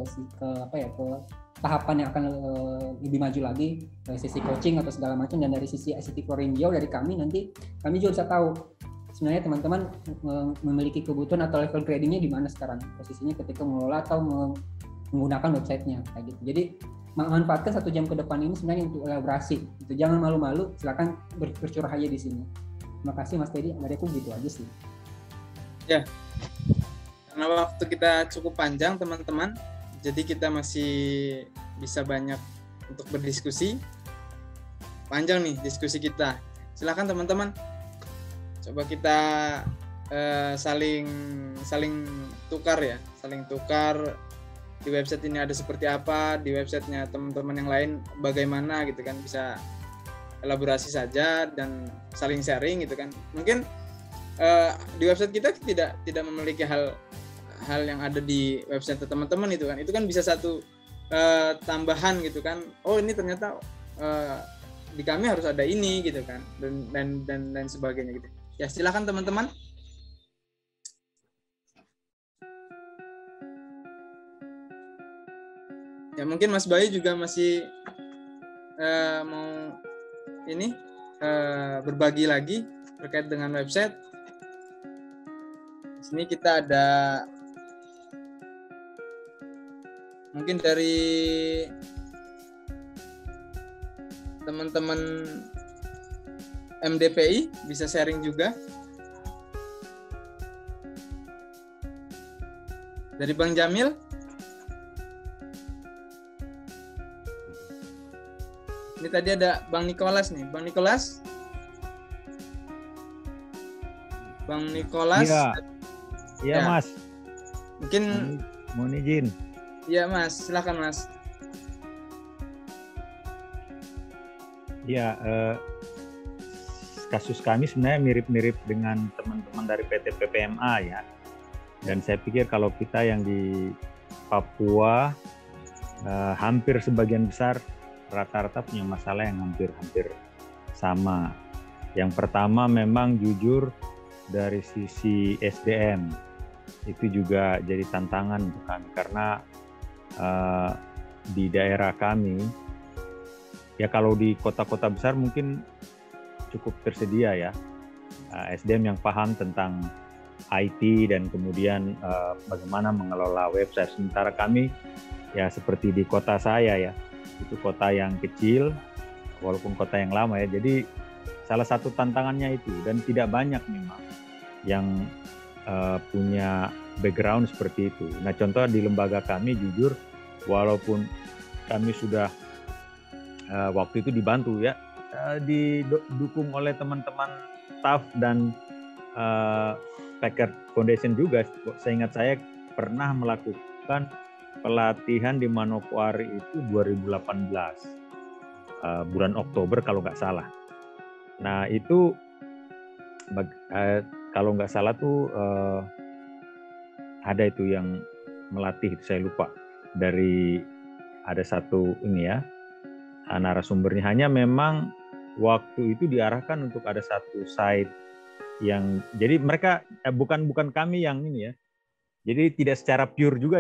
tahapan yang akan lebih maju lagi dari sisi coaching atau segala macam, dan dari sisi ICT Korindio dari kami nanti kami juga bisa tahu sebenarnya teman-teman memiliki kebutuhan atau level gradingnya di mana sekarang posisinya ketika mengelola atau menggunakan websitenya kayak gitu. Jadi manfaatkan 1 jam ke depan ini sebenarnya untuk elaborasi. Itu jangan malu-malu, silakan bercurah aja di sini. Terima kasih Mas Teddy, dari aku gitu aja sih. Ya, karena waktu kita cukup panjang teman-teman, jadi kita masih bisa banyak untuk berdiskusi. Panjang nih diskusi kita. Silakan teman-teman, coba kita saling tukar ya, saling tukar di website ini ada seperti apa, di websitenya teman-teman yang lain bagaimana gitu kan, bisa elaborasi saja dan saling sharing gitu kan. Mungkin di website kita tidak memiliki hal yang ada di website teman-teman itu kan bisa satu tambahan gitu kan. Oh ini ternyata di kami harus ada ini gitu kan, dan sebagainya gitu. Ya silakan teman-teman. Ya mungkin Mas Bayu juga masih mau ini berbagi lagi terkait dengan website. Di sini kita ada mungkin dari teman-teman MDPI bisa sharing juga. Dari Bang Jamil. Ini tadi ada Bang Nicholas nih. Bang Nicholas. Bang Nicholas. Iya, ya. Mas. Mungkin mohon izin. Iya, Mas. Silakan, Mas. Ya, kasus kami sebenarnya mirip-mirip dengan teman-teman dari PT PPMA ya. Dan saya pikir kalau kita yang di Papua hampir sebagian besar rata-rata punya masalah yang hampir-hampir sama. Yang pertama memang jujur dari sisi SDM itu juga jadi tantangan untuk kami karena di daerah kami ya kalau di kota-kota besar mungkin cukup tersedia ya SDM yang paham tentang IT dan kemudian bagaimana mengelola website. Sementara kami ya seperti di kota saya ya, itu kota yang kecil walaupun kota yang lama ya. Jadi salah satu tantangannya itu, dan tidak banyak memang yang punya background seperti itu. Nah, contoh di lembaga kami jujur walaupun kami sudah waktu itu dibantu ya, didukung oleh teman-teman staff dan Packard Foundation juga. Seingat saya pernah melakukan pelatihan di Manokwari itu 2018 bulan Oktober kalau nggak salah. Nah itu kalau nggak salah tuh ada itu yang melatih, saya lupa, dari ada satu ini ya narasumbernya. Hanya memang waktu itu diarahkan untuk ada satu site yang, jadi mereka bukan kami yang ini ya, jadi tidak secara pure juga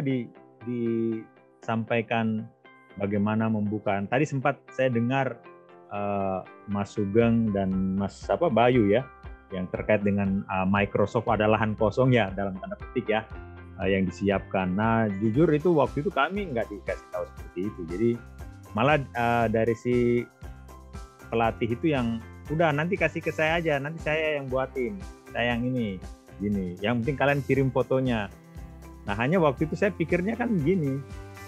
disampaikan bagaimana membuka. Tadi sempat saya dengar Mas Sugeng dan Mas Bayu ya, yang terkait dengan Microsoft ada lahan kosong ya dalam tanda petik ya, yang disiapkan. Nah jujur itu waktu itu kami nggak dikasih tahu seperti itu. Jadi malah dari si pelatih itu yang udah nanti kasih ke saya aja, nanti saya yang buatin, saya yang ini gini, yang penting kalian kirim fotonya. Nah hanya waktu itu saya pikirnya kan gini,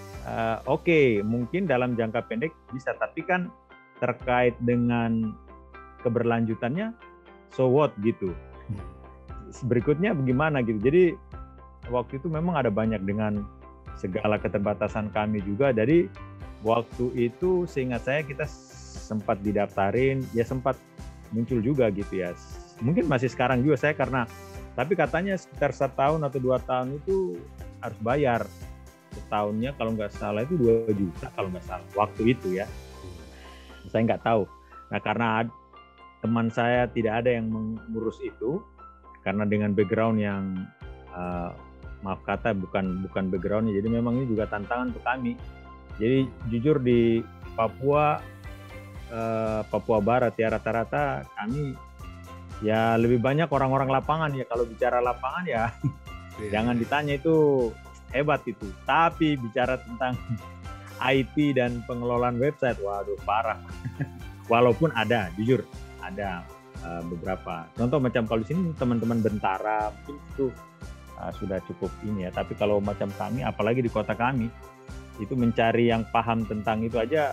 oke, mungkin dalam jangka pendek bisa, tapi kan terkait dengan keberlanjutannya, so what gitu. Berikutnya bagaimana gitu. Jadi waktu itu memang ada banyak dengan segala keterbatasan kami juga. Jadi waktu itu seingat saya kita sempat didaftarin, ya sempat muncul juga gitu ya. Mungkin masih sekarang juga saya karena, tapi katanya sekitar 1 tahun atau 2 tahun itu harus bayar. Setahunnya kalau nggak salah itu 2 juta kalau nggak salah waktu itu ya. Saya nggak tahu. Nah karena teman saya tidak ada yang mengurus itu, karena dengan background yang maaf kata bukan backgroundnya, jadi memang ini juga tantangan untuk kami. Jadi jujur di Papua Barat ya, rata-rata kami ya lebih banyak orang-orang lapangan ya. Kalau bicara lapangan ya jangan ditanya, itu hebat itu. Tapi bicara tentang IT dan pengelolaan website, waduh parah. Walaupun ada, jujur ada beberapa. Contoh macam kalau di sini teman-teman Bentara mungkin itu sudah cukup ini ya. Tapi kalau macam kami, apalagi di kota kami, itu mencari yang paham tentang itu aja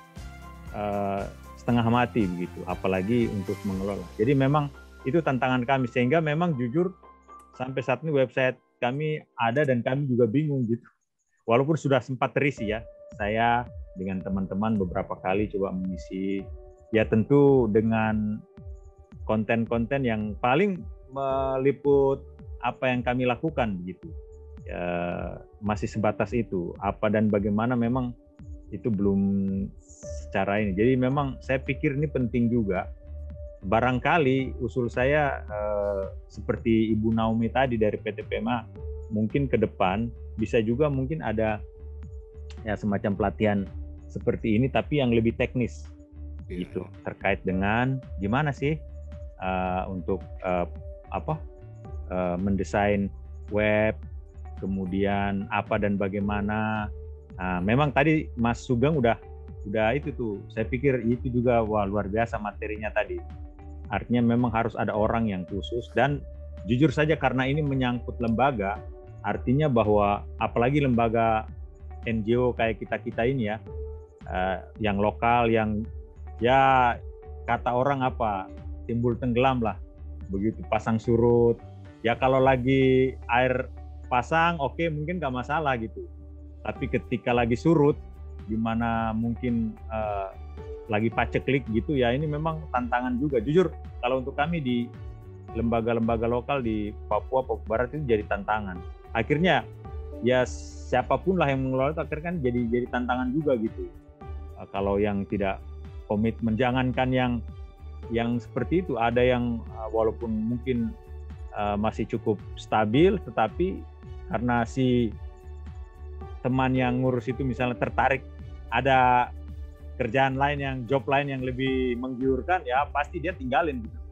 setengah mati begitu. Apalagi untuk mengelola. Jadi memang itu tantangan kami, sehingga memang jujur sampai saat ini website kami ada dan kami juga bingung gitu. Walaupun sudah sempat terisi ya, saya dengan teman-teman beberapa kali coba mengisi, ya tentu dengan konten-konten yang paling meliput apa yang kami lakukan begitu. Ya, masih sebatas itu. Apa dan bagaimana memang itu belum secara ini. Jadi memang saya pikir ini penting juga. Barangkali usul saya seperti Ibu Naomi tadi dari PT PEMA, mungkin ke depan bisa juga mungkin ada ya semacam pelatihan seperti ini tapi yang lebih teknis gitu, terkait dengan gimana sih untuk mendesain web, kemudian apa dan bagaimana. Nah, memang tadi Mas Sugeng udah itu tuh, saya pikir itu juga wah luar biasa materinya tadi. Artinya memang harus ada orang yang khusus, dan jujur saja karena ini menyangkut lembaga, artinya bahwa apalagi lembaga NGO kayak kita ini ya, yang lokal, yang ya kata orang apa, timbul tenggelam lah, begitu pasang surut. Ya kalau lagi air pasang oke, mungkin nggak masalah gitu. Tapi ketika lagi surut, di mana mungkin lagi paceklik gitu ya, ini memang tantangan juga. Jujur kalau untuk kami di lembaga-lembaga lokal di Papua Barat itu jadi tantangan. Akhirnya ya siapapun lah yang mengelola itu akhirnya kan jadi tantangan juga gitu. Kalau yang tidak komitmen, jangankan yang seperti itu, ada yang walaupun mungkin masih cukup stabil, tetapi karena si teman yang ngurus itu misalnya tertarik ada kerjaan lain, job lain yang lebih menggiurkan, ya pasti dia tinggalin gitu.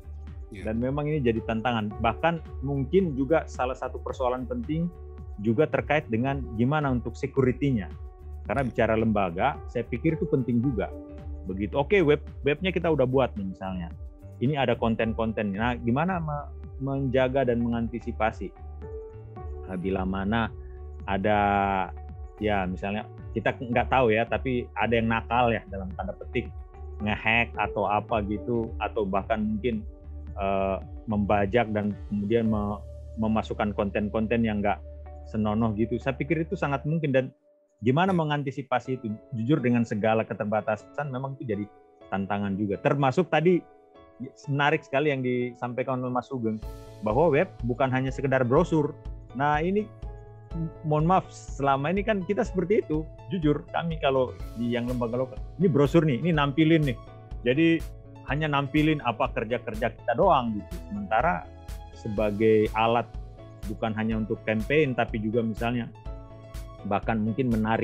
Dan memang ini jadi tantangan. Bahkan mungkin juga salah satu persoalan penting juga terkait dengan gimana untuk security-nya. Karena bicara lembaga, saya pikir itu penting juga. Begitu, oke, webnya kita udah buat nih misalnya. Ini ada konten-konten. Nah, gimana menjaga dan mengantisipasi? Bila mana ada, ya misalnya kita nggak tahu ya, tapi ada yang nakal ya dalam tanda petik, ngehack atau apa gitu, atau bahkan mungkin membajak dan kemudian memasukkan konten-konten yang nggak senonoh gitu. Saya pikir itu sangat mungkin, dan gimana mengantisipasi itu? Jujur dengan segala keterbatasan memang itu jadi tantangan juga. Termasuk tadi menarik sekali yang disampaikan oleh Mas Sugeng, bahwa web bukan hanya sekedar brosur. Nah ini mohon maaf, selama ini kan kita seperti itu. Jujur kami kalau di yang lembaga lokal, ini brosur nih, ini nampilin nih. Jadi hanya nampilin apa kerja-kerja kita doang gitu. Sementara sebagai alat bukan hanya untuk campaign, tapi juga misalnya bahkan mungkin menarik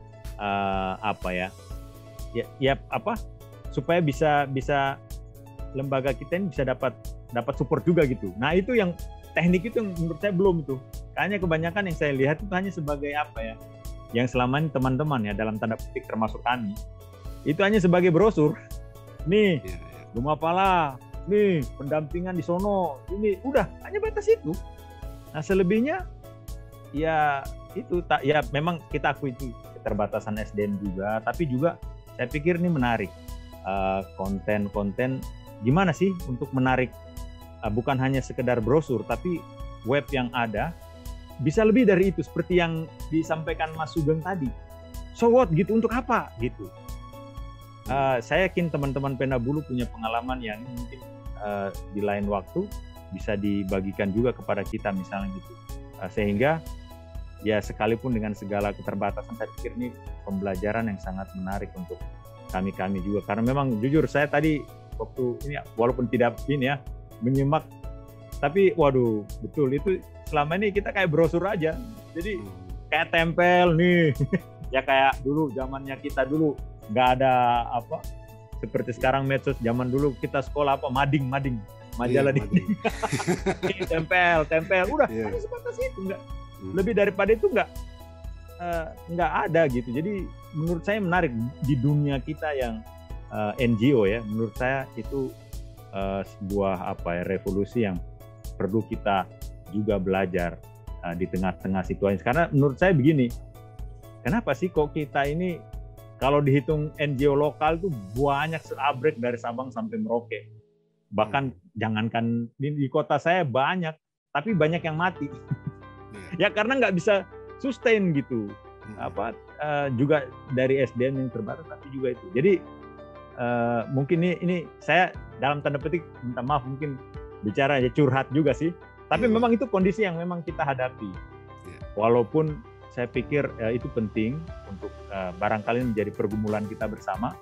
supaya bisa lembaga kita ini bisa dapat support juga gitu. Nah itu yang teknik itu yang menurut saya belum itu. Kayaknya kebanyakan yang saya lihat itu hanya sebagai yang selama ini teman-teman ya dalam tanda petik termasuk kami, itu hanya sebagai brosur. Nih, rumah pala, nih pendampingan di sono, ini udah hanya batas itu. Nah selebihnya ya itu ya memang kita akui itu keterbatasan SDM juga, tapi juga saya pikir ini menarik konten-konten gimana sih untuk menarik bukan hanya sekedar brosur, tapi web yang ada bisa lebih dari itu, seperti yang disampaikan Mas Sugeng tadi. So what gitu, untuk apa gitu? Saya yakin teman-teman Pena Bulu punya pengalaman yang mungkin di lain waktu bisa dibagikan juga kepada kita misalnya gitu, sehingga ya sekalipun dengan segala keterbatasan, saya pikir ini pembelajaran yang sangat menarik untuk kami juga, karena memang jujur saya tadi waktu ini walaupun tidak ini ya menyimak, tapi waduh betul itu selama ini kita kayak brosur aja, jadi kayak tempel nih ya kayak dulu zamannya kita dulu nggak ada apa seperti sekarang medsos. Zaman dulu kita sekolah apa mading majalah dinding tempel udah hanya sebatas itu, nggak lebih daripada itu nggak ada gitu. Jadi menurut saya menarik di dunia kita yang NGO ya, menurut saya itu sebuah revolusi yang perlu kita juga belajar di tengah-tengah situasi. Karena menurut saya begini, kenapa sih kok kita ini kalau dihitung NGO lokal tuh banyak seabrek dari Sabang sampai Merauke. Bahkan jangankan di kota saya banyak, tapi banyak yang mati. Ya karena nggak bisa sustain gitu. Juga dari SDM yang terbatas, tapi juga itu. Jadi mungkin ini saya dalam tanda petik minta maaf mungkin bicara ya curhat juga sih. Tapi memang itu kondisi yang memang kita hadapi. Walaupun saya pikir itu penting untuk barangkali menjadi pergumulan kita bersama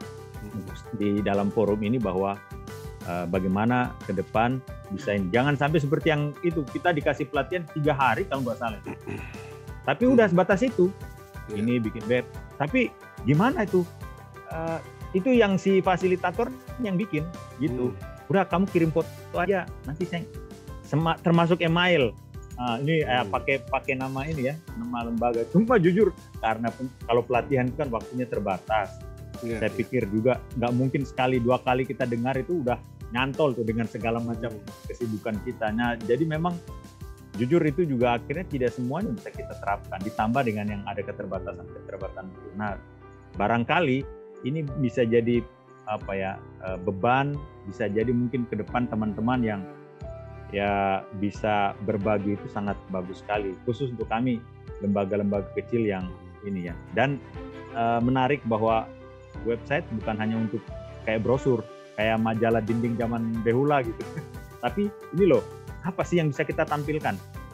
di dalam forum ini, bahwa bagaimana ke depan bisa ini. Jangan sampai seperti yang itu, kita dikasih pelatihan 3 hari kalau nggak salah. Tapi udah sebatas itu. Ini bikin web. Tapi gimana itu? Itu yang si fasilitator yang bikin gitu. Udah kamu kirim foto aja, nanti saya termasuk email. Ini pakai nama ini ya, nama lembaga. Cuma jujur karena kalau pelatihan itu kan waktunya terbatas. Saya pikir juga nggak mungkin sekali 2 kali kita dengar itu udah nyantol tuh dengan segala macam kesibukan kita. Nah, jadi memang jujur itu juga akhirnya tidak semuanya bisa kita terapkan. Ditambah dengan yang ada keterbatasan itu. Nah, barangkali ini bisa jadi beban, bisa jadi mungkin ke depan teman-teman yang ya bisa berbagi itu sangat bagus sekali, khusus untuk kami lembaga-lembaga kecil yang ini ya. Dan menarik bahwa website bukan hanya untuk kayak brosur, kayak majalah dinding zaman behula gitu. Tapi ini loh, apa sih yang bisa kita tampilkan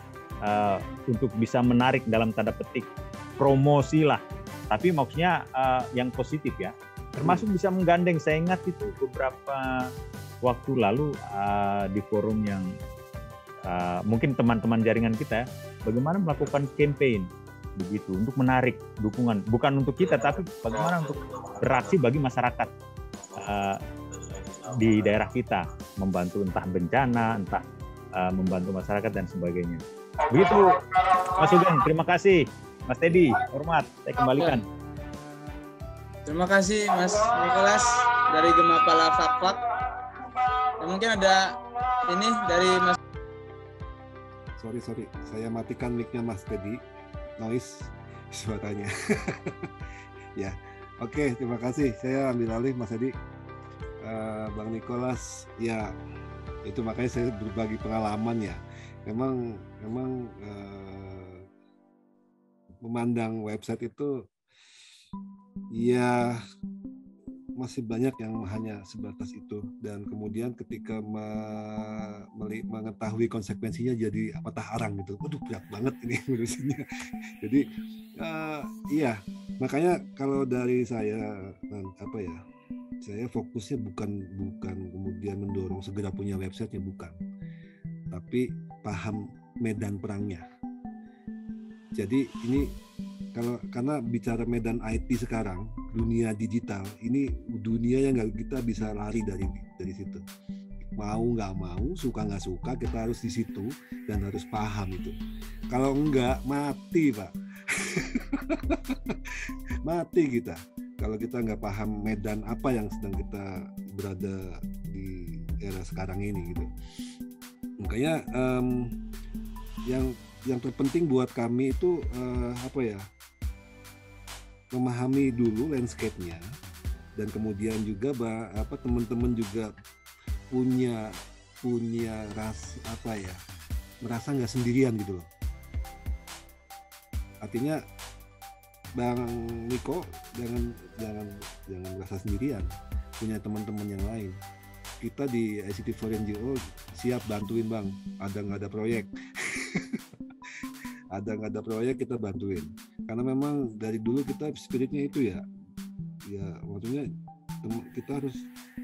untuk bisa menarik dalam tanda petik, promosi lah. Tapi maksudnya yang positif ya. Termasuk bisa menggandeng. Saya ingat itu beberapa waktu lalu di forum yang mungkin teman-teman jaringan kita ya, bagaimana melakukan campaign begitu untuk menarik dukungan, bukan untuk kita tapi bagaimana untuk beraksi bagi masyarakat. di daerah kita, membantu entah bencana, entah membantu masyarakat dan sebagainya. Begitu Mas Sugeng, terima kasih. Mas Teddy, hormat, saya kembalikan. Terima kasih Mas Nicholas dari Gemapala Fakfak. Ya, mungkin ada ini dari Mas. Sorry, saya matikan mic-nya Mas Teddy, noise suaranya. Ya, oke, terima kasih. Saya ambil alih Mas Teddy. Bang Nicholas, ya itu makanya saya berbagi pengalaman ya. Memang memandang website itu ya masih banyak yang hanya sebatas itu, dan kemudian ketika mengetahui konsekuensinya jadi patah arang gitu. Waduh, berat banget ini ngurusinnya. Jadi iya, makanya kalau dari saya saya fokusnya bukan kemudian mendorong segera punya websitenya, bukan, tapi paham medan perangnya. Jadi ini karena bicara medan IT sekarang, dunia digital ini dunia yang nggak kita bisa lari dari situ. Mau nggak mau, suka nggak suka, kita harus di situ dan harus paham itu. Kalau enggak, mati Pak. Mati kita kalau kita nggak paham medan apa yang sedang kita berada di era sekarang ini gitu. Makanya yang terpenting buat kami itu memahami dulu landscape-nya, dan kemudian juga teman-teman juga punya merasa nggak sendirian gitu loh. Artinya Bang Niko jangan merasa sendirian, punya teman-teman yang lain. Kita di ICT for NGO siap bantuin Bang, ada nggak ada proyek. Ada nggak ada proyek kita bantuin, karena memang dari dulu kita spiritnya itu ya maksudnya kita harus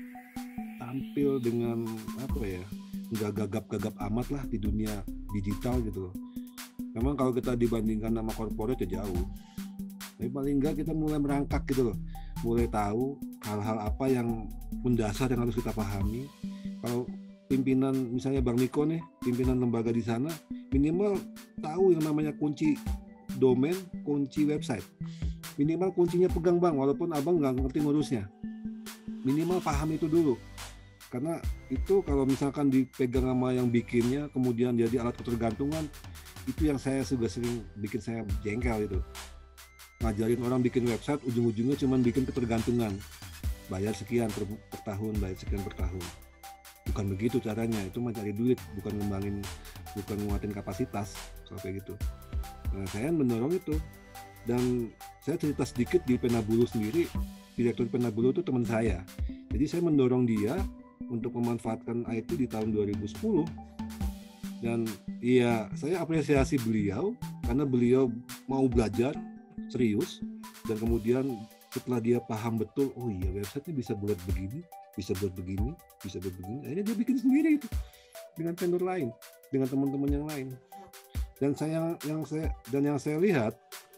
tampil dengan nggak gagap-gagap amat lah di dunia digital gitu loh. Memang kalau kita dibandingkan sama corporate ya jauh, tapi paling nggak kita mulai merangkak gitu loh, mulai tahu hal-hal apa yang mendasar yang harus kita pahami. Kalau pimpinan misalnya Bang Niko nih, pimpinan lembaga di sana, minimal tahu yang namanya kunci domain, kunci website. Minimal kuncinya pegang Bang, walaupun Abang nggak ngerti ngurusnya. Minimal paham itu dulu. Karena itu kalau misalkan dipegang sama yang bikinnya, kemudian jadi alat ketergantungan, itu yang saya juga sering bikin saya jengkel itu. Ngajarin orang bikin website, ujung-ujungnya cuma bikin ketergantungan. Bayar sekian per tahun, bayar sekian per tahun. Bukan begitu caranya, itu mencari duit, bukan nguatin kapasitas kayak gitu. Nah, saya mendorong itu, dan saya cerita sedikit di Penabulu sendiri. Direktur Penabulu itu teman saya, jadi saya mendorong dia untuk memanfaatkan IT di tahun 2010. Dan iya, saya apresiasi beliau karena beliau mau belajar serius, dan kemudian setelah dia paham betul, oh iya website-nya bisa buat begini, bisa buat begini, akhirnya dia bikin sendiri itu dengan vendor lain, dengan teman-teman yang lain. Dan yang saya lihat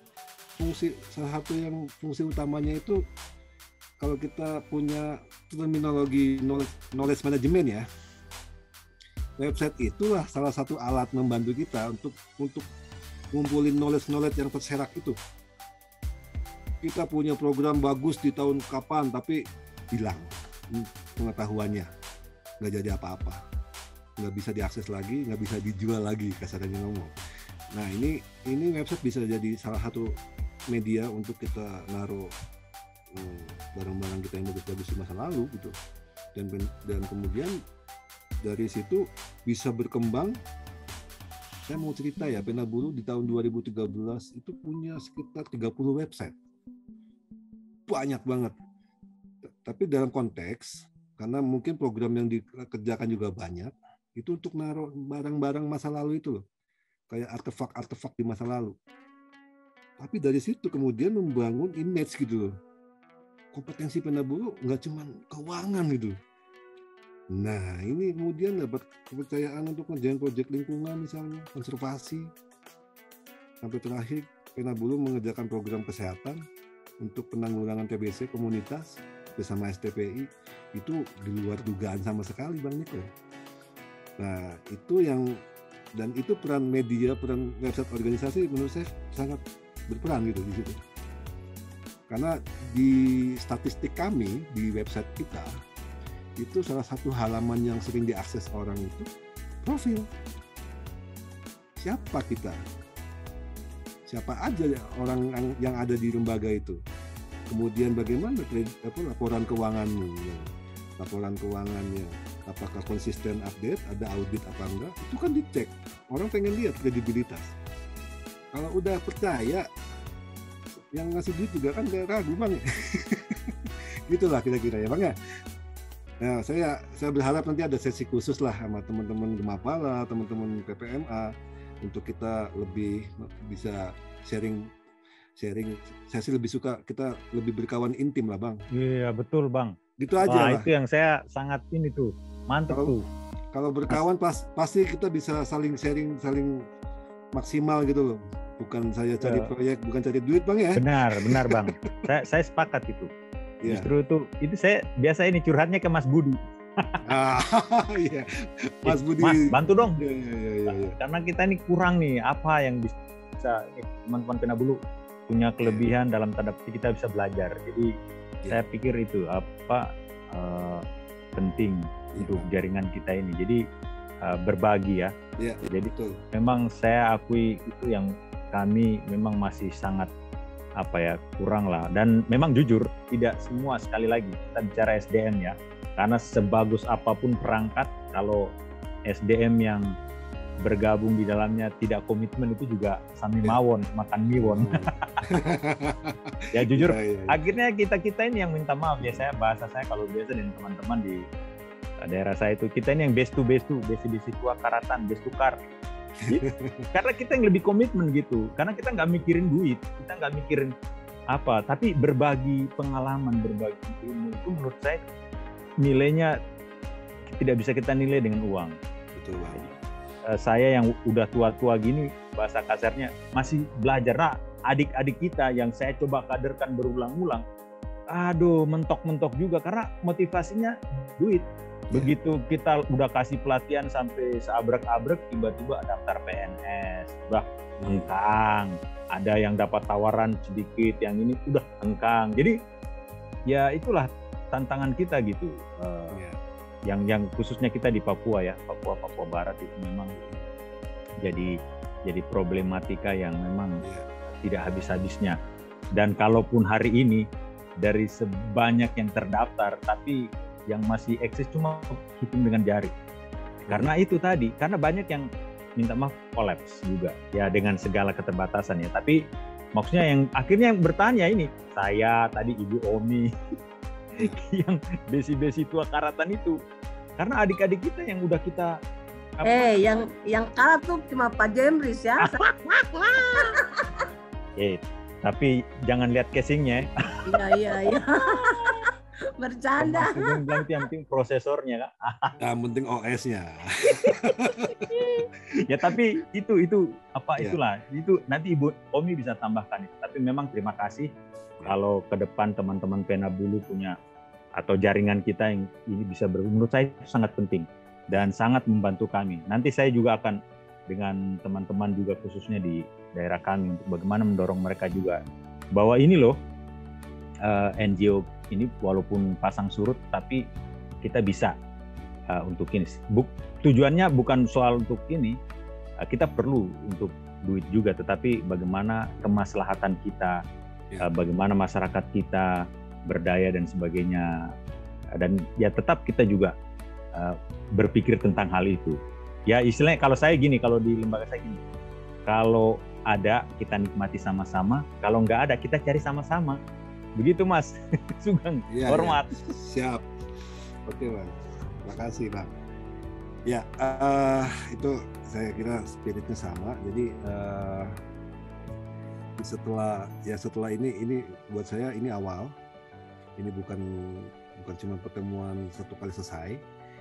salah satu yang fungsi utamanya itu, kalau kita punya terminologi knowledge management ya, website itulah salah satu alat membantu kita untuk ngumpulin knowledge yang terserak itu. Kita punya program bagus di tahun kapan, tapi hilang pengetahuannya, nggak jadi apa-apa, nggak bisa diakses lagi, nggak bisa dijual lagi, kasarnya ngomong. Nah ini website bisa jadi salah satu media untuk kita naruh barang-barang kita yang bagus-bagus di masa lalu gitu, dan kemudian dari situ bisa berkembang. Saya mau cerita ya, Penabulu di tahun 2013 itu punya sekitar 30 website, banyak banget. Tapi dalam konteks, karena mungkin program yang dikerjakan juga banyak, itu untuk naruh barang-barang masa lalu itu loh, kayak artefak-artefak di masa lalu. Tapi dari situ kemudian membangun image gitu loh. Kompetensi Penabulu nggak cuma keuangan gitu. Nah ini kemudian dapat kepercayaan untuk ngerjain proyek lingkungan misalnya, konservasi. Sampai terakhir Penabulu mengerjakan program kesehatan untuk penanggulangan TBC komunitas. bersama STPI itu di luar dugaan sama sekali Bang Niko. Nah itu dan itu peran media, peran website organisasi menurut saya sangat berperan gitu di situ. Karena di statistik kami di website kita itu salah satu halaman yang sering diakses orang itu profil. Siapa kita? Siapa aja orang yang ada di lembaga itu? Kemudian bagaimana laporan keuanganmu? Laporan keuangannya, apakah konsisten update, ada audit apa enggak? Itu kan dicek. Orang pengen lihat kredibilitas. Kalau udah percaya, yang ngasih duit juga kan gak ragu Bang ya. Gitulah kira-kira ya Bang ya. Nah, saya berharap nanti ada sesi khusus lah sama teman-teman Gemapala, teman-teman PPMA untuk kita lebih bisa sharing. Saya sih lebih suka kita lebih berkawan intim lah Bang. Iya betul Bang. Gitu aja lah. Itu yang saya sangat ini tuh mantep tuh. Kalau berkawan pasti kita bisa saling sharing, saling maksimal gitu loh. Bukan saya cari proyek, bukan cari duit Bang ya. Benar Bang. saya sepakat itu. Yeah. Justru itu saya biasa ini curhatnya ke Mas Budi. Iya. Mas Budi. Mas bantu dong. Iya. Karena kita ini kurang nih apa yang bisa teman-teman Penabulu punya kelebihan dalam tanda petik kita bisa belajar. Jadi saya pikir itu penting untuk jaringan kita ini. Jadi berbagi ya. Jadi memang saya akui itu yang kami memang masih sangat kurang lah. Dan memang jujur tidak semua, sekali lagi kita bicara SDM ya. Karena sebagus apapun perangkat, kalau SDM yang bergabung di dalamnya tidak komitmen itu juga sami mawon, makan miwon. Ya jujur, akhirnya kita ini yang minta maaf ya. Bahasa saya kalau biasa dengan teman-teman di daerah saya itu, kita ini yang best to besi tua karatan, best to car. Karena kita yang lebih komitmen gitu. Karena kita nggak mikirin duit, kita nggak mikirin apa, tapi berbagi pengalaman, berbagi ilmu itu menurut saya nilainya tidak bisa kita nilai dengan uang. Betul Bang. Saya yang udah tua-tua gini, bahasa kasarnya masih belajar. Nah, adik-adik kita yang saya coba kaderkan berulang-ulang, aduh mentok-mentok juga karena motivasinya duit. Begitu kita udah kasih pelatihan sampai seabrek-abrek, tiba-tiba daftar PNS, udah engkang. Ada yang dapat tawaran sedikit, yang ini udah engkang. Jadi ya itulah tantangan kita gitu. Yang khususnya kita di Papua ya, Papua Barat itu memang jadi problematika yang memang tidak habis-habisnya. Dan kalaupun hari ini dari sebanyak yang terdaftar, tapi yang masih eksis cuma hitung dengan jari. Karena itu tadi, karena banyak yang minta maaf kolaps juga ya dengan segala keterbatasan ya. Tapi maksudnya yang akhirnya yang bertanya ini, saya tadi Ibu Omi yang besi tua karatan itu, karena adik-adik kita yang udah kita yang kalah tuh cuma Pak Jemris ya. Tapi jangan lihat casingnya. Iya. Bercanda. Yang bilang itu yang penting prosesornya Kak. Yang penting OS-nya. Ya tapi itu itulah itu nanti Ibu Omi bisa tambahkan itu. Tapi memang terima kasih kalau ke depan teman-teman Penabulu punya atau jaringan kita yang ini bisa menurut saya itu sangat penting dan sangat membantu kami. Nanti saya juga akan dengan teman-teman juga khususnya di daerah kami untuk bagaimana mendorong mereka juga bahwa ini loh NGO ini walaupun pasang surut tapi kita bisa untuk ini. Tujuannya bukan soal untuk ini, kita perlu untuk duit juga, tetapi bagaimana kemaslahatan kita, bagaimana masyarakat kita berdaya dan sebagainya, dan ya tetap kita juga berpikir tentang hal itu. Ya istilahnya kalau saya gini, kalau di lembaga saya gini, kalau ada kita nikmati sama-sama, kalau nggak ada kita cari sama-sama. Begitu Mas Sugeng, hormat. Siap. Oke Bang, terima kasih Bang. Ya itu saya kira spiritnya sama. Jadi setelah ini buat saya ini awal. Ini bukan cuma pertemuan satu kali selesai.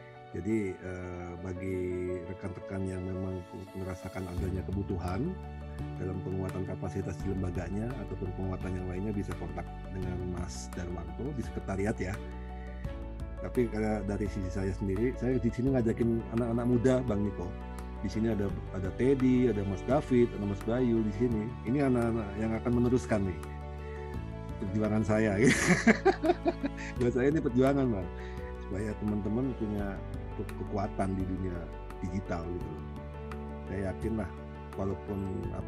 Jadi bagi rekan-rekan yang memang merasakan adanya kebutuhan dalam penguatan kapasitas di lembaganya ataupun penguatan yang lainnya bisa kontak dengan Mas Darwanto di sekretariat ya. Tapi dari sisi saya sendiri, saya di sini ngajakin anak-anak muda, Bang Niko. Di sini ada Teddy, ada Mas David, ada Mas Bayu di sini. Ini anak-anak yang akan meneruskan nih perjuangan saya. Buat saya ini perjuangan, Bang, supaya teman-teman punya kekuatan di dunia digital gitu. Saya yakin lah, walaupun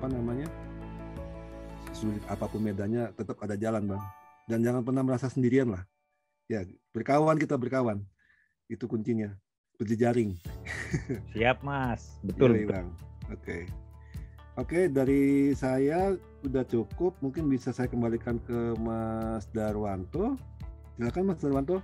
sulit apapun medannya, tetap ada jalan, Bang. Dan jangan pernah merasa sendirian lah. Ya, kita berkawan. Itu kuncinya. Berjejaring. Siap, Mas. Betul. Yoi, Bang. Oke, dari saya udah cukup. Mungkin bisa saya kembalikan ke Mas Darwanto. Silakan, Mas Darwanto.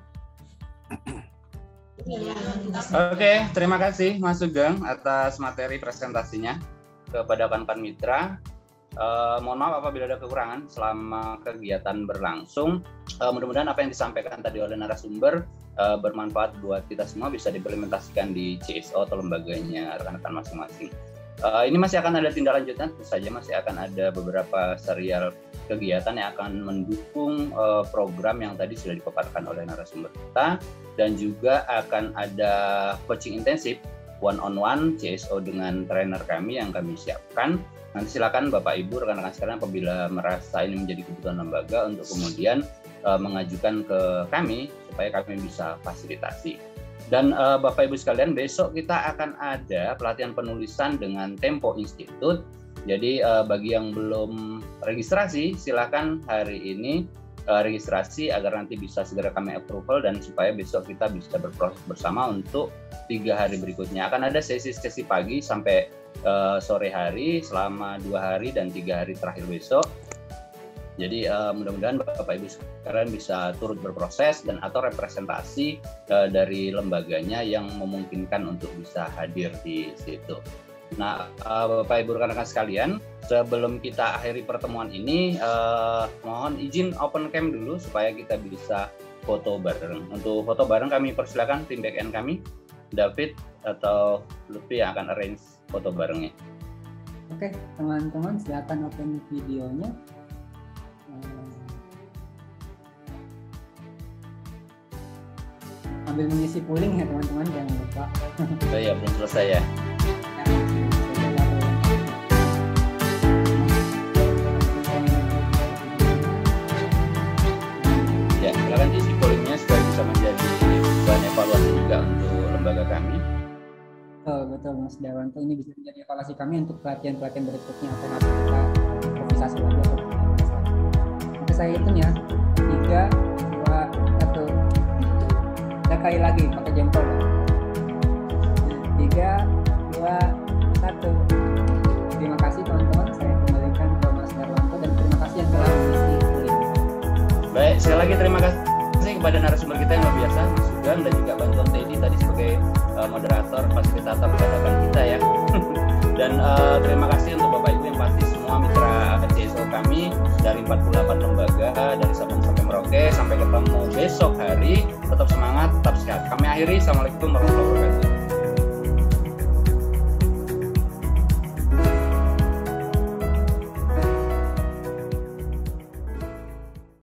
Oke, terima kasih Mas Sugeng atas materi presentasinya kepada kawan-kawan mitra. Mohon maaf apabila ada kekurangan selama kegiatan berlangsung. Mudah-mudahan apa yang disampaikan tadi oleh narasumber bermanfaat buat kita semua, bisa diimplementasikan di CSO atau lembaganya rekan-rekan masing-masing. Ini masih akan ada tindak lanjutnya, tentu saja masih akan ada beberapa serial kegiatan yang akan mendukung program yang tadi sudah dipaparkan oleh narasumber kita, dan juga akan ada coaching intensif one-on-one CSO dengan trainer kami yang kami siapkan. Nanti silakan Bapak Ibu rekan-rekan sekalian apabila merasa ini menjadi kebutuhan lembaga untuk kemudian mengajukan ke kami supaya kami bisa fasilitasi. Dan Bapak Ibu sekalian, besok kita akan ada pelatihan penulisan dengan Tempo Institute. Jadi bagi yang belum registrasi, silakan hari ini registrasi agar nanti bisa segera kami approval dan supaya besok kita bisa berproses bersama untuk 3 hari berikutnya. Akan ada sesi-sesi pagi sampai sore hari selama 2 hari dan 3 hari terakhir besok. Jadi mudah-mudahan Bapak Ibu sekalian bisa turut berproses dan atau representasi dari lembaganya yang memungkinkan untuk bisa hadir di situ. Nah, Bapak Ibu rekan-rekan sekalian, sebelum kita akhiri pertemuan ini, mohon izin open cam dulu supaya kita bisa foto bareng. Untuk foto bareng kami persilakan tim back end kami, David atau Lutfi yang akan arrange foto barengnya. Oke, teman-teman silakan open videonya. Sambil mengisi polling ya teman-teman, jangan lupa. Oh iya, belum selesai ya. Ya, silakan diisi pollingnya supaya bisa menjadi bahan evaluasi juga untuk lembaga kami. Betul Mas Darwanto, ini bisa menjadi evaluasi kami untuk pelatihan-pelatihan berikutnya atau nanti kita improvisasi lagi atau nanti saya hitung ya, 3, 2, 1. Kita kali lagi pakai jempol ya. 3, 2, 1. Terima kasih teman-teman, saya kembalikan ke Mas Darwanto dan terima kasih yang telah mengisi polling. Baik, sekali lagi terima kasih kepada narasumber kita yang luar biasa, Mas Sugeng, dan juga bantuan Teddy tadi sebagai moderator, fasilitator percakapan kita ya. Dan terima kasih untuk Bapak Ibu yang pasti semua mitra CSO kami dari 48 lembaga dari Sabang sampai Merauke. Sampai ketemu besok hari. Tetap semangat, tetap sehat. Kami akhiri. Assalamualaikum warahmatullahi wabarakatuh.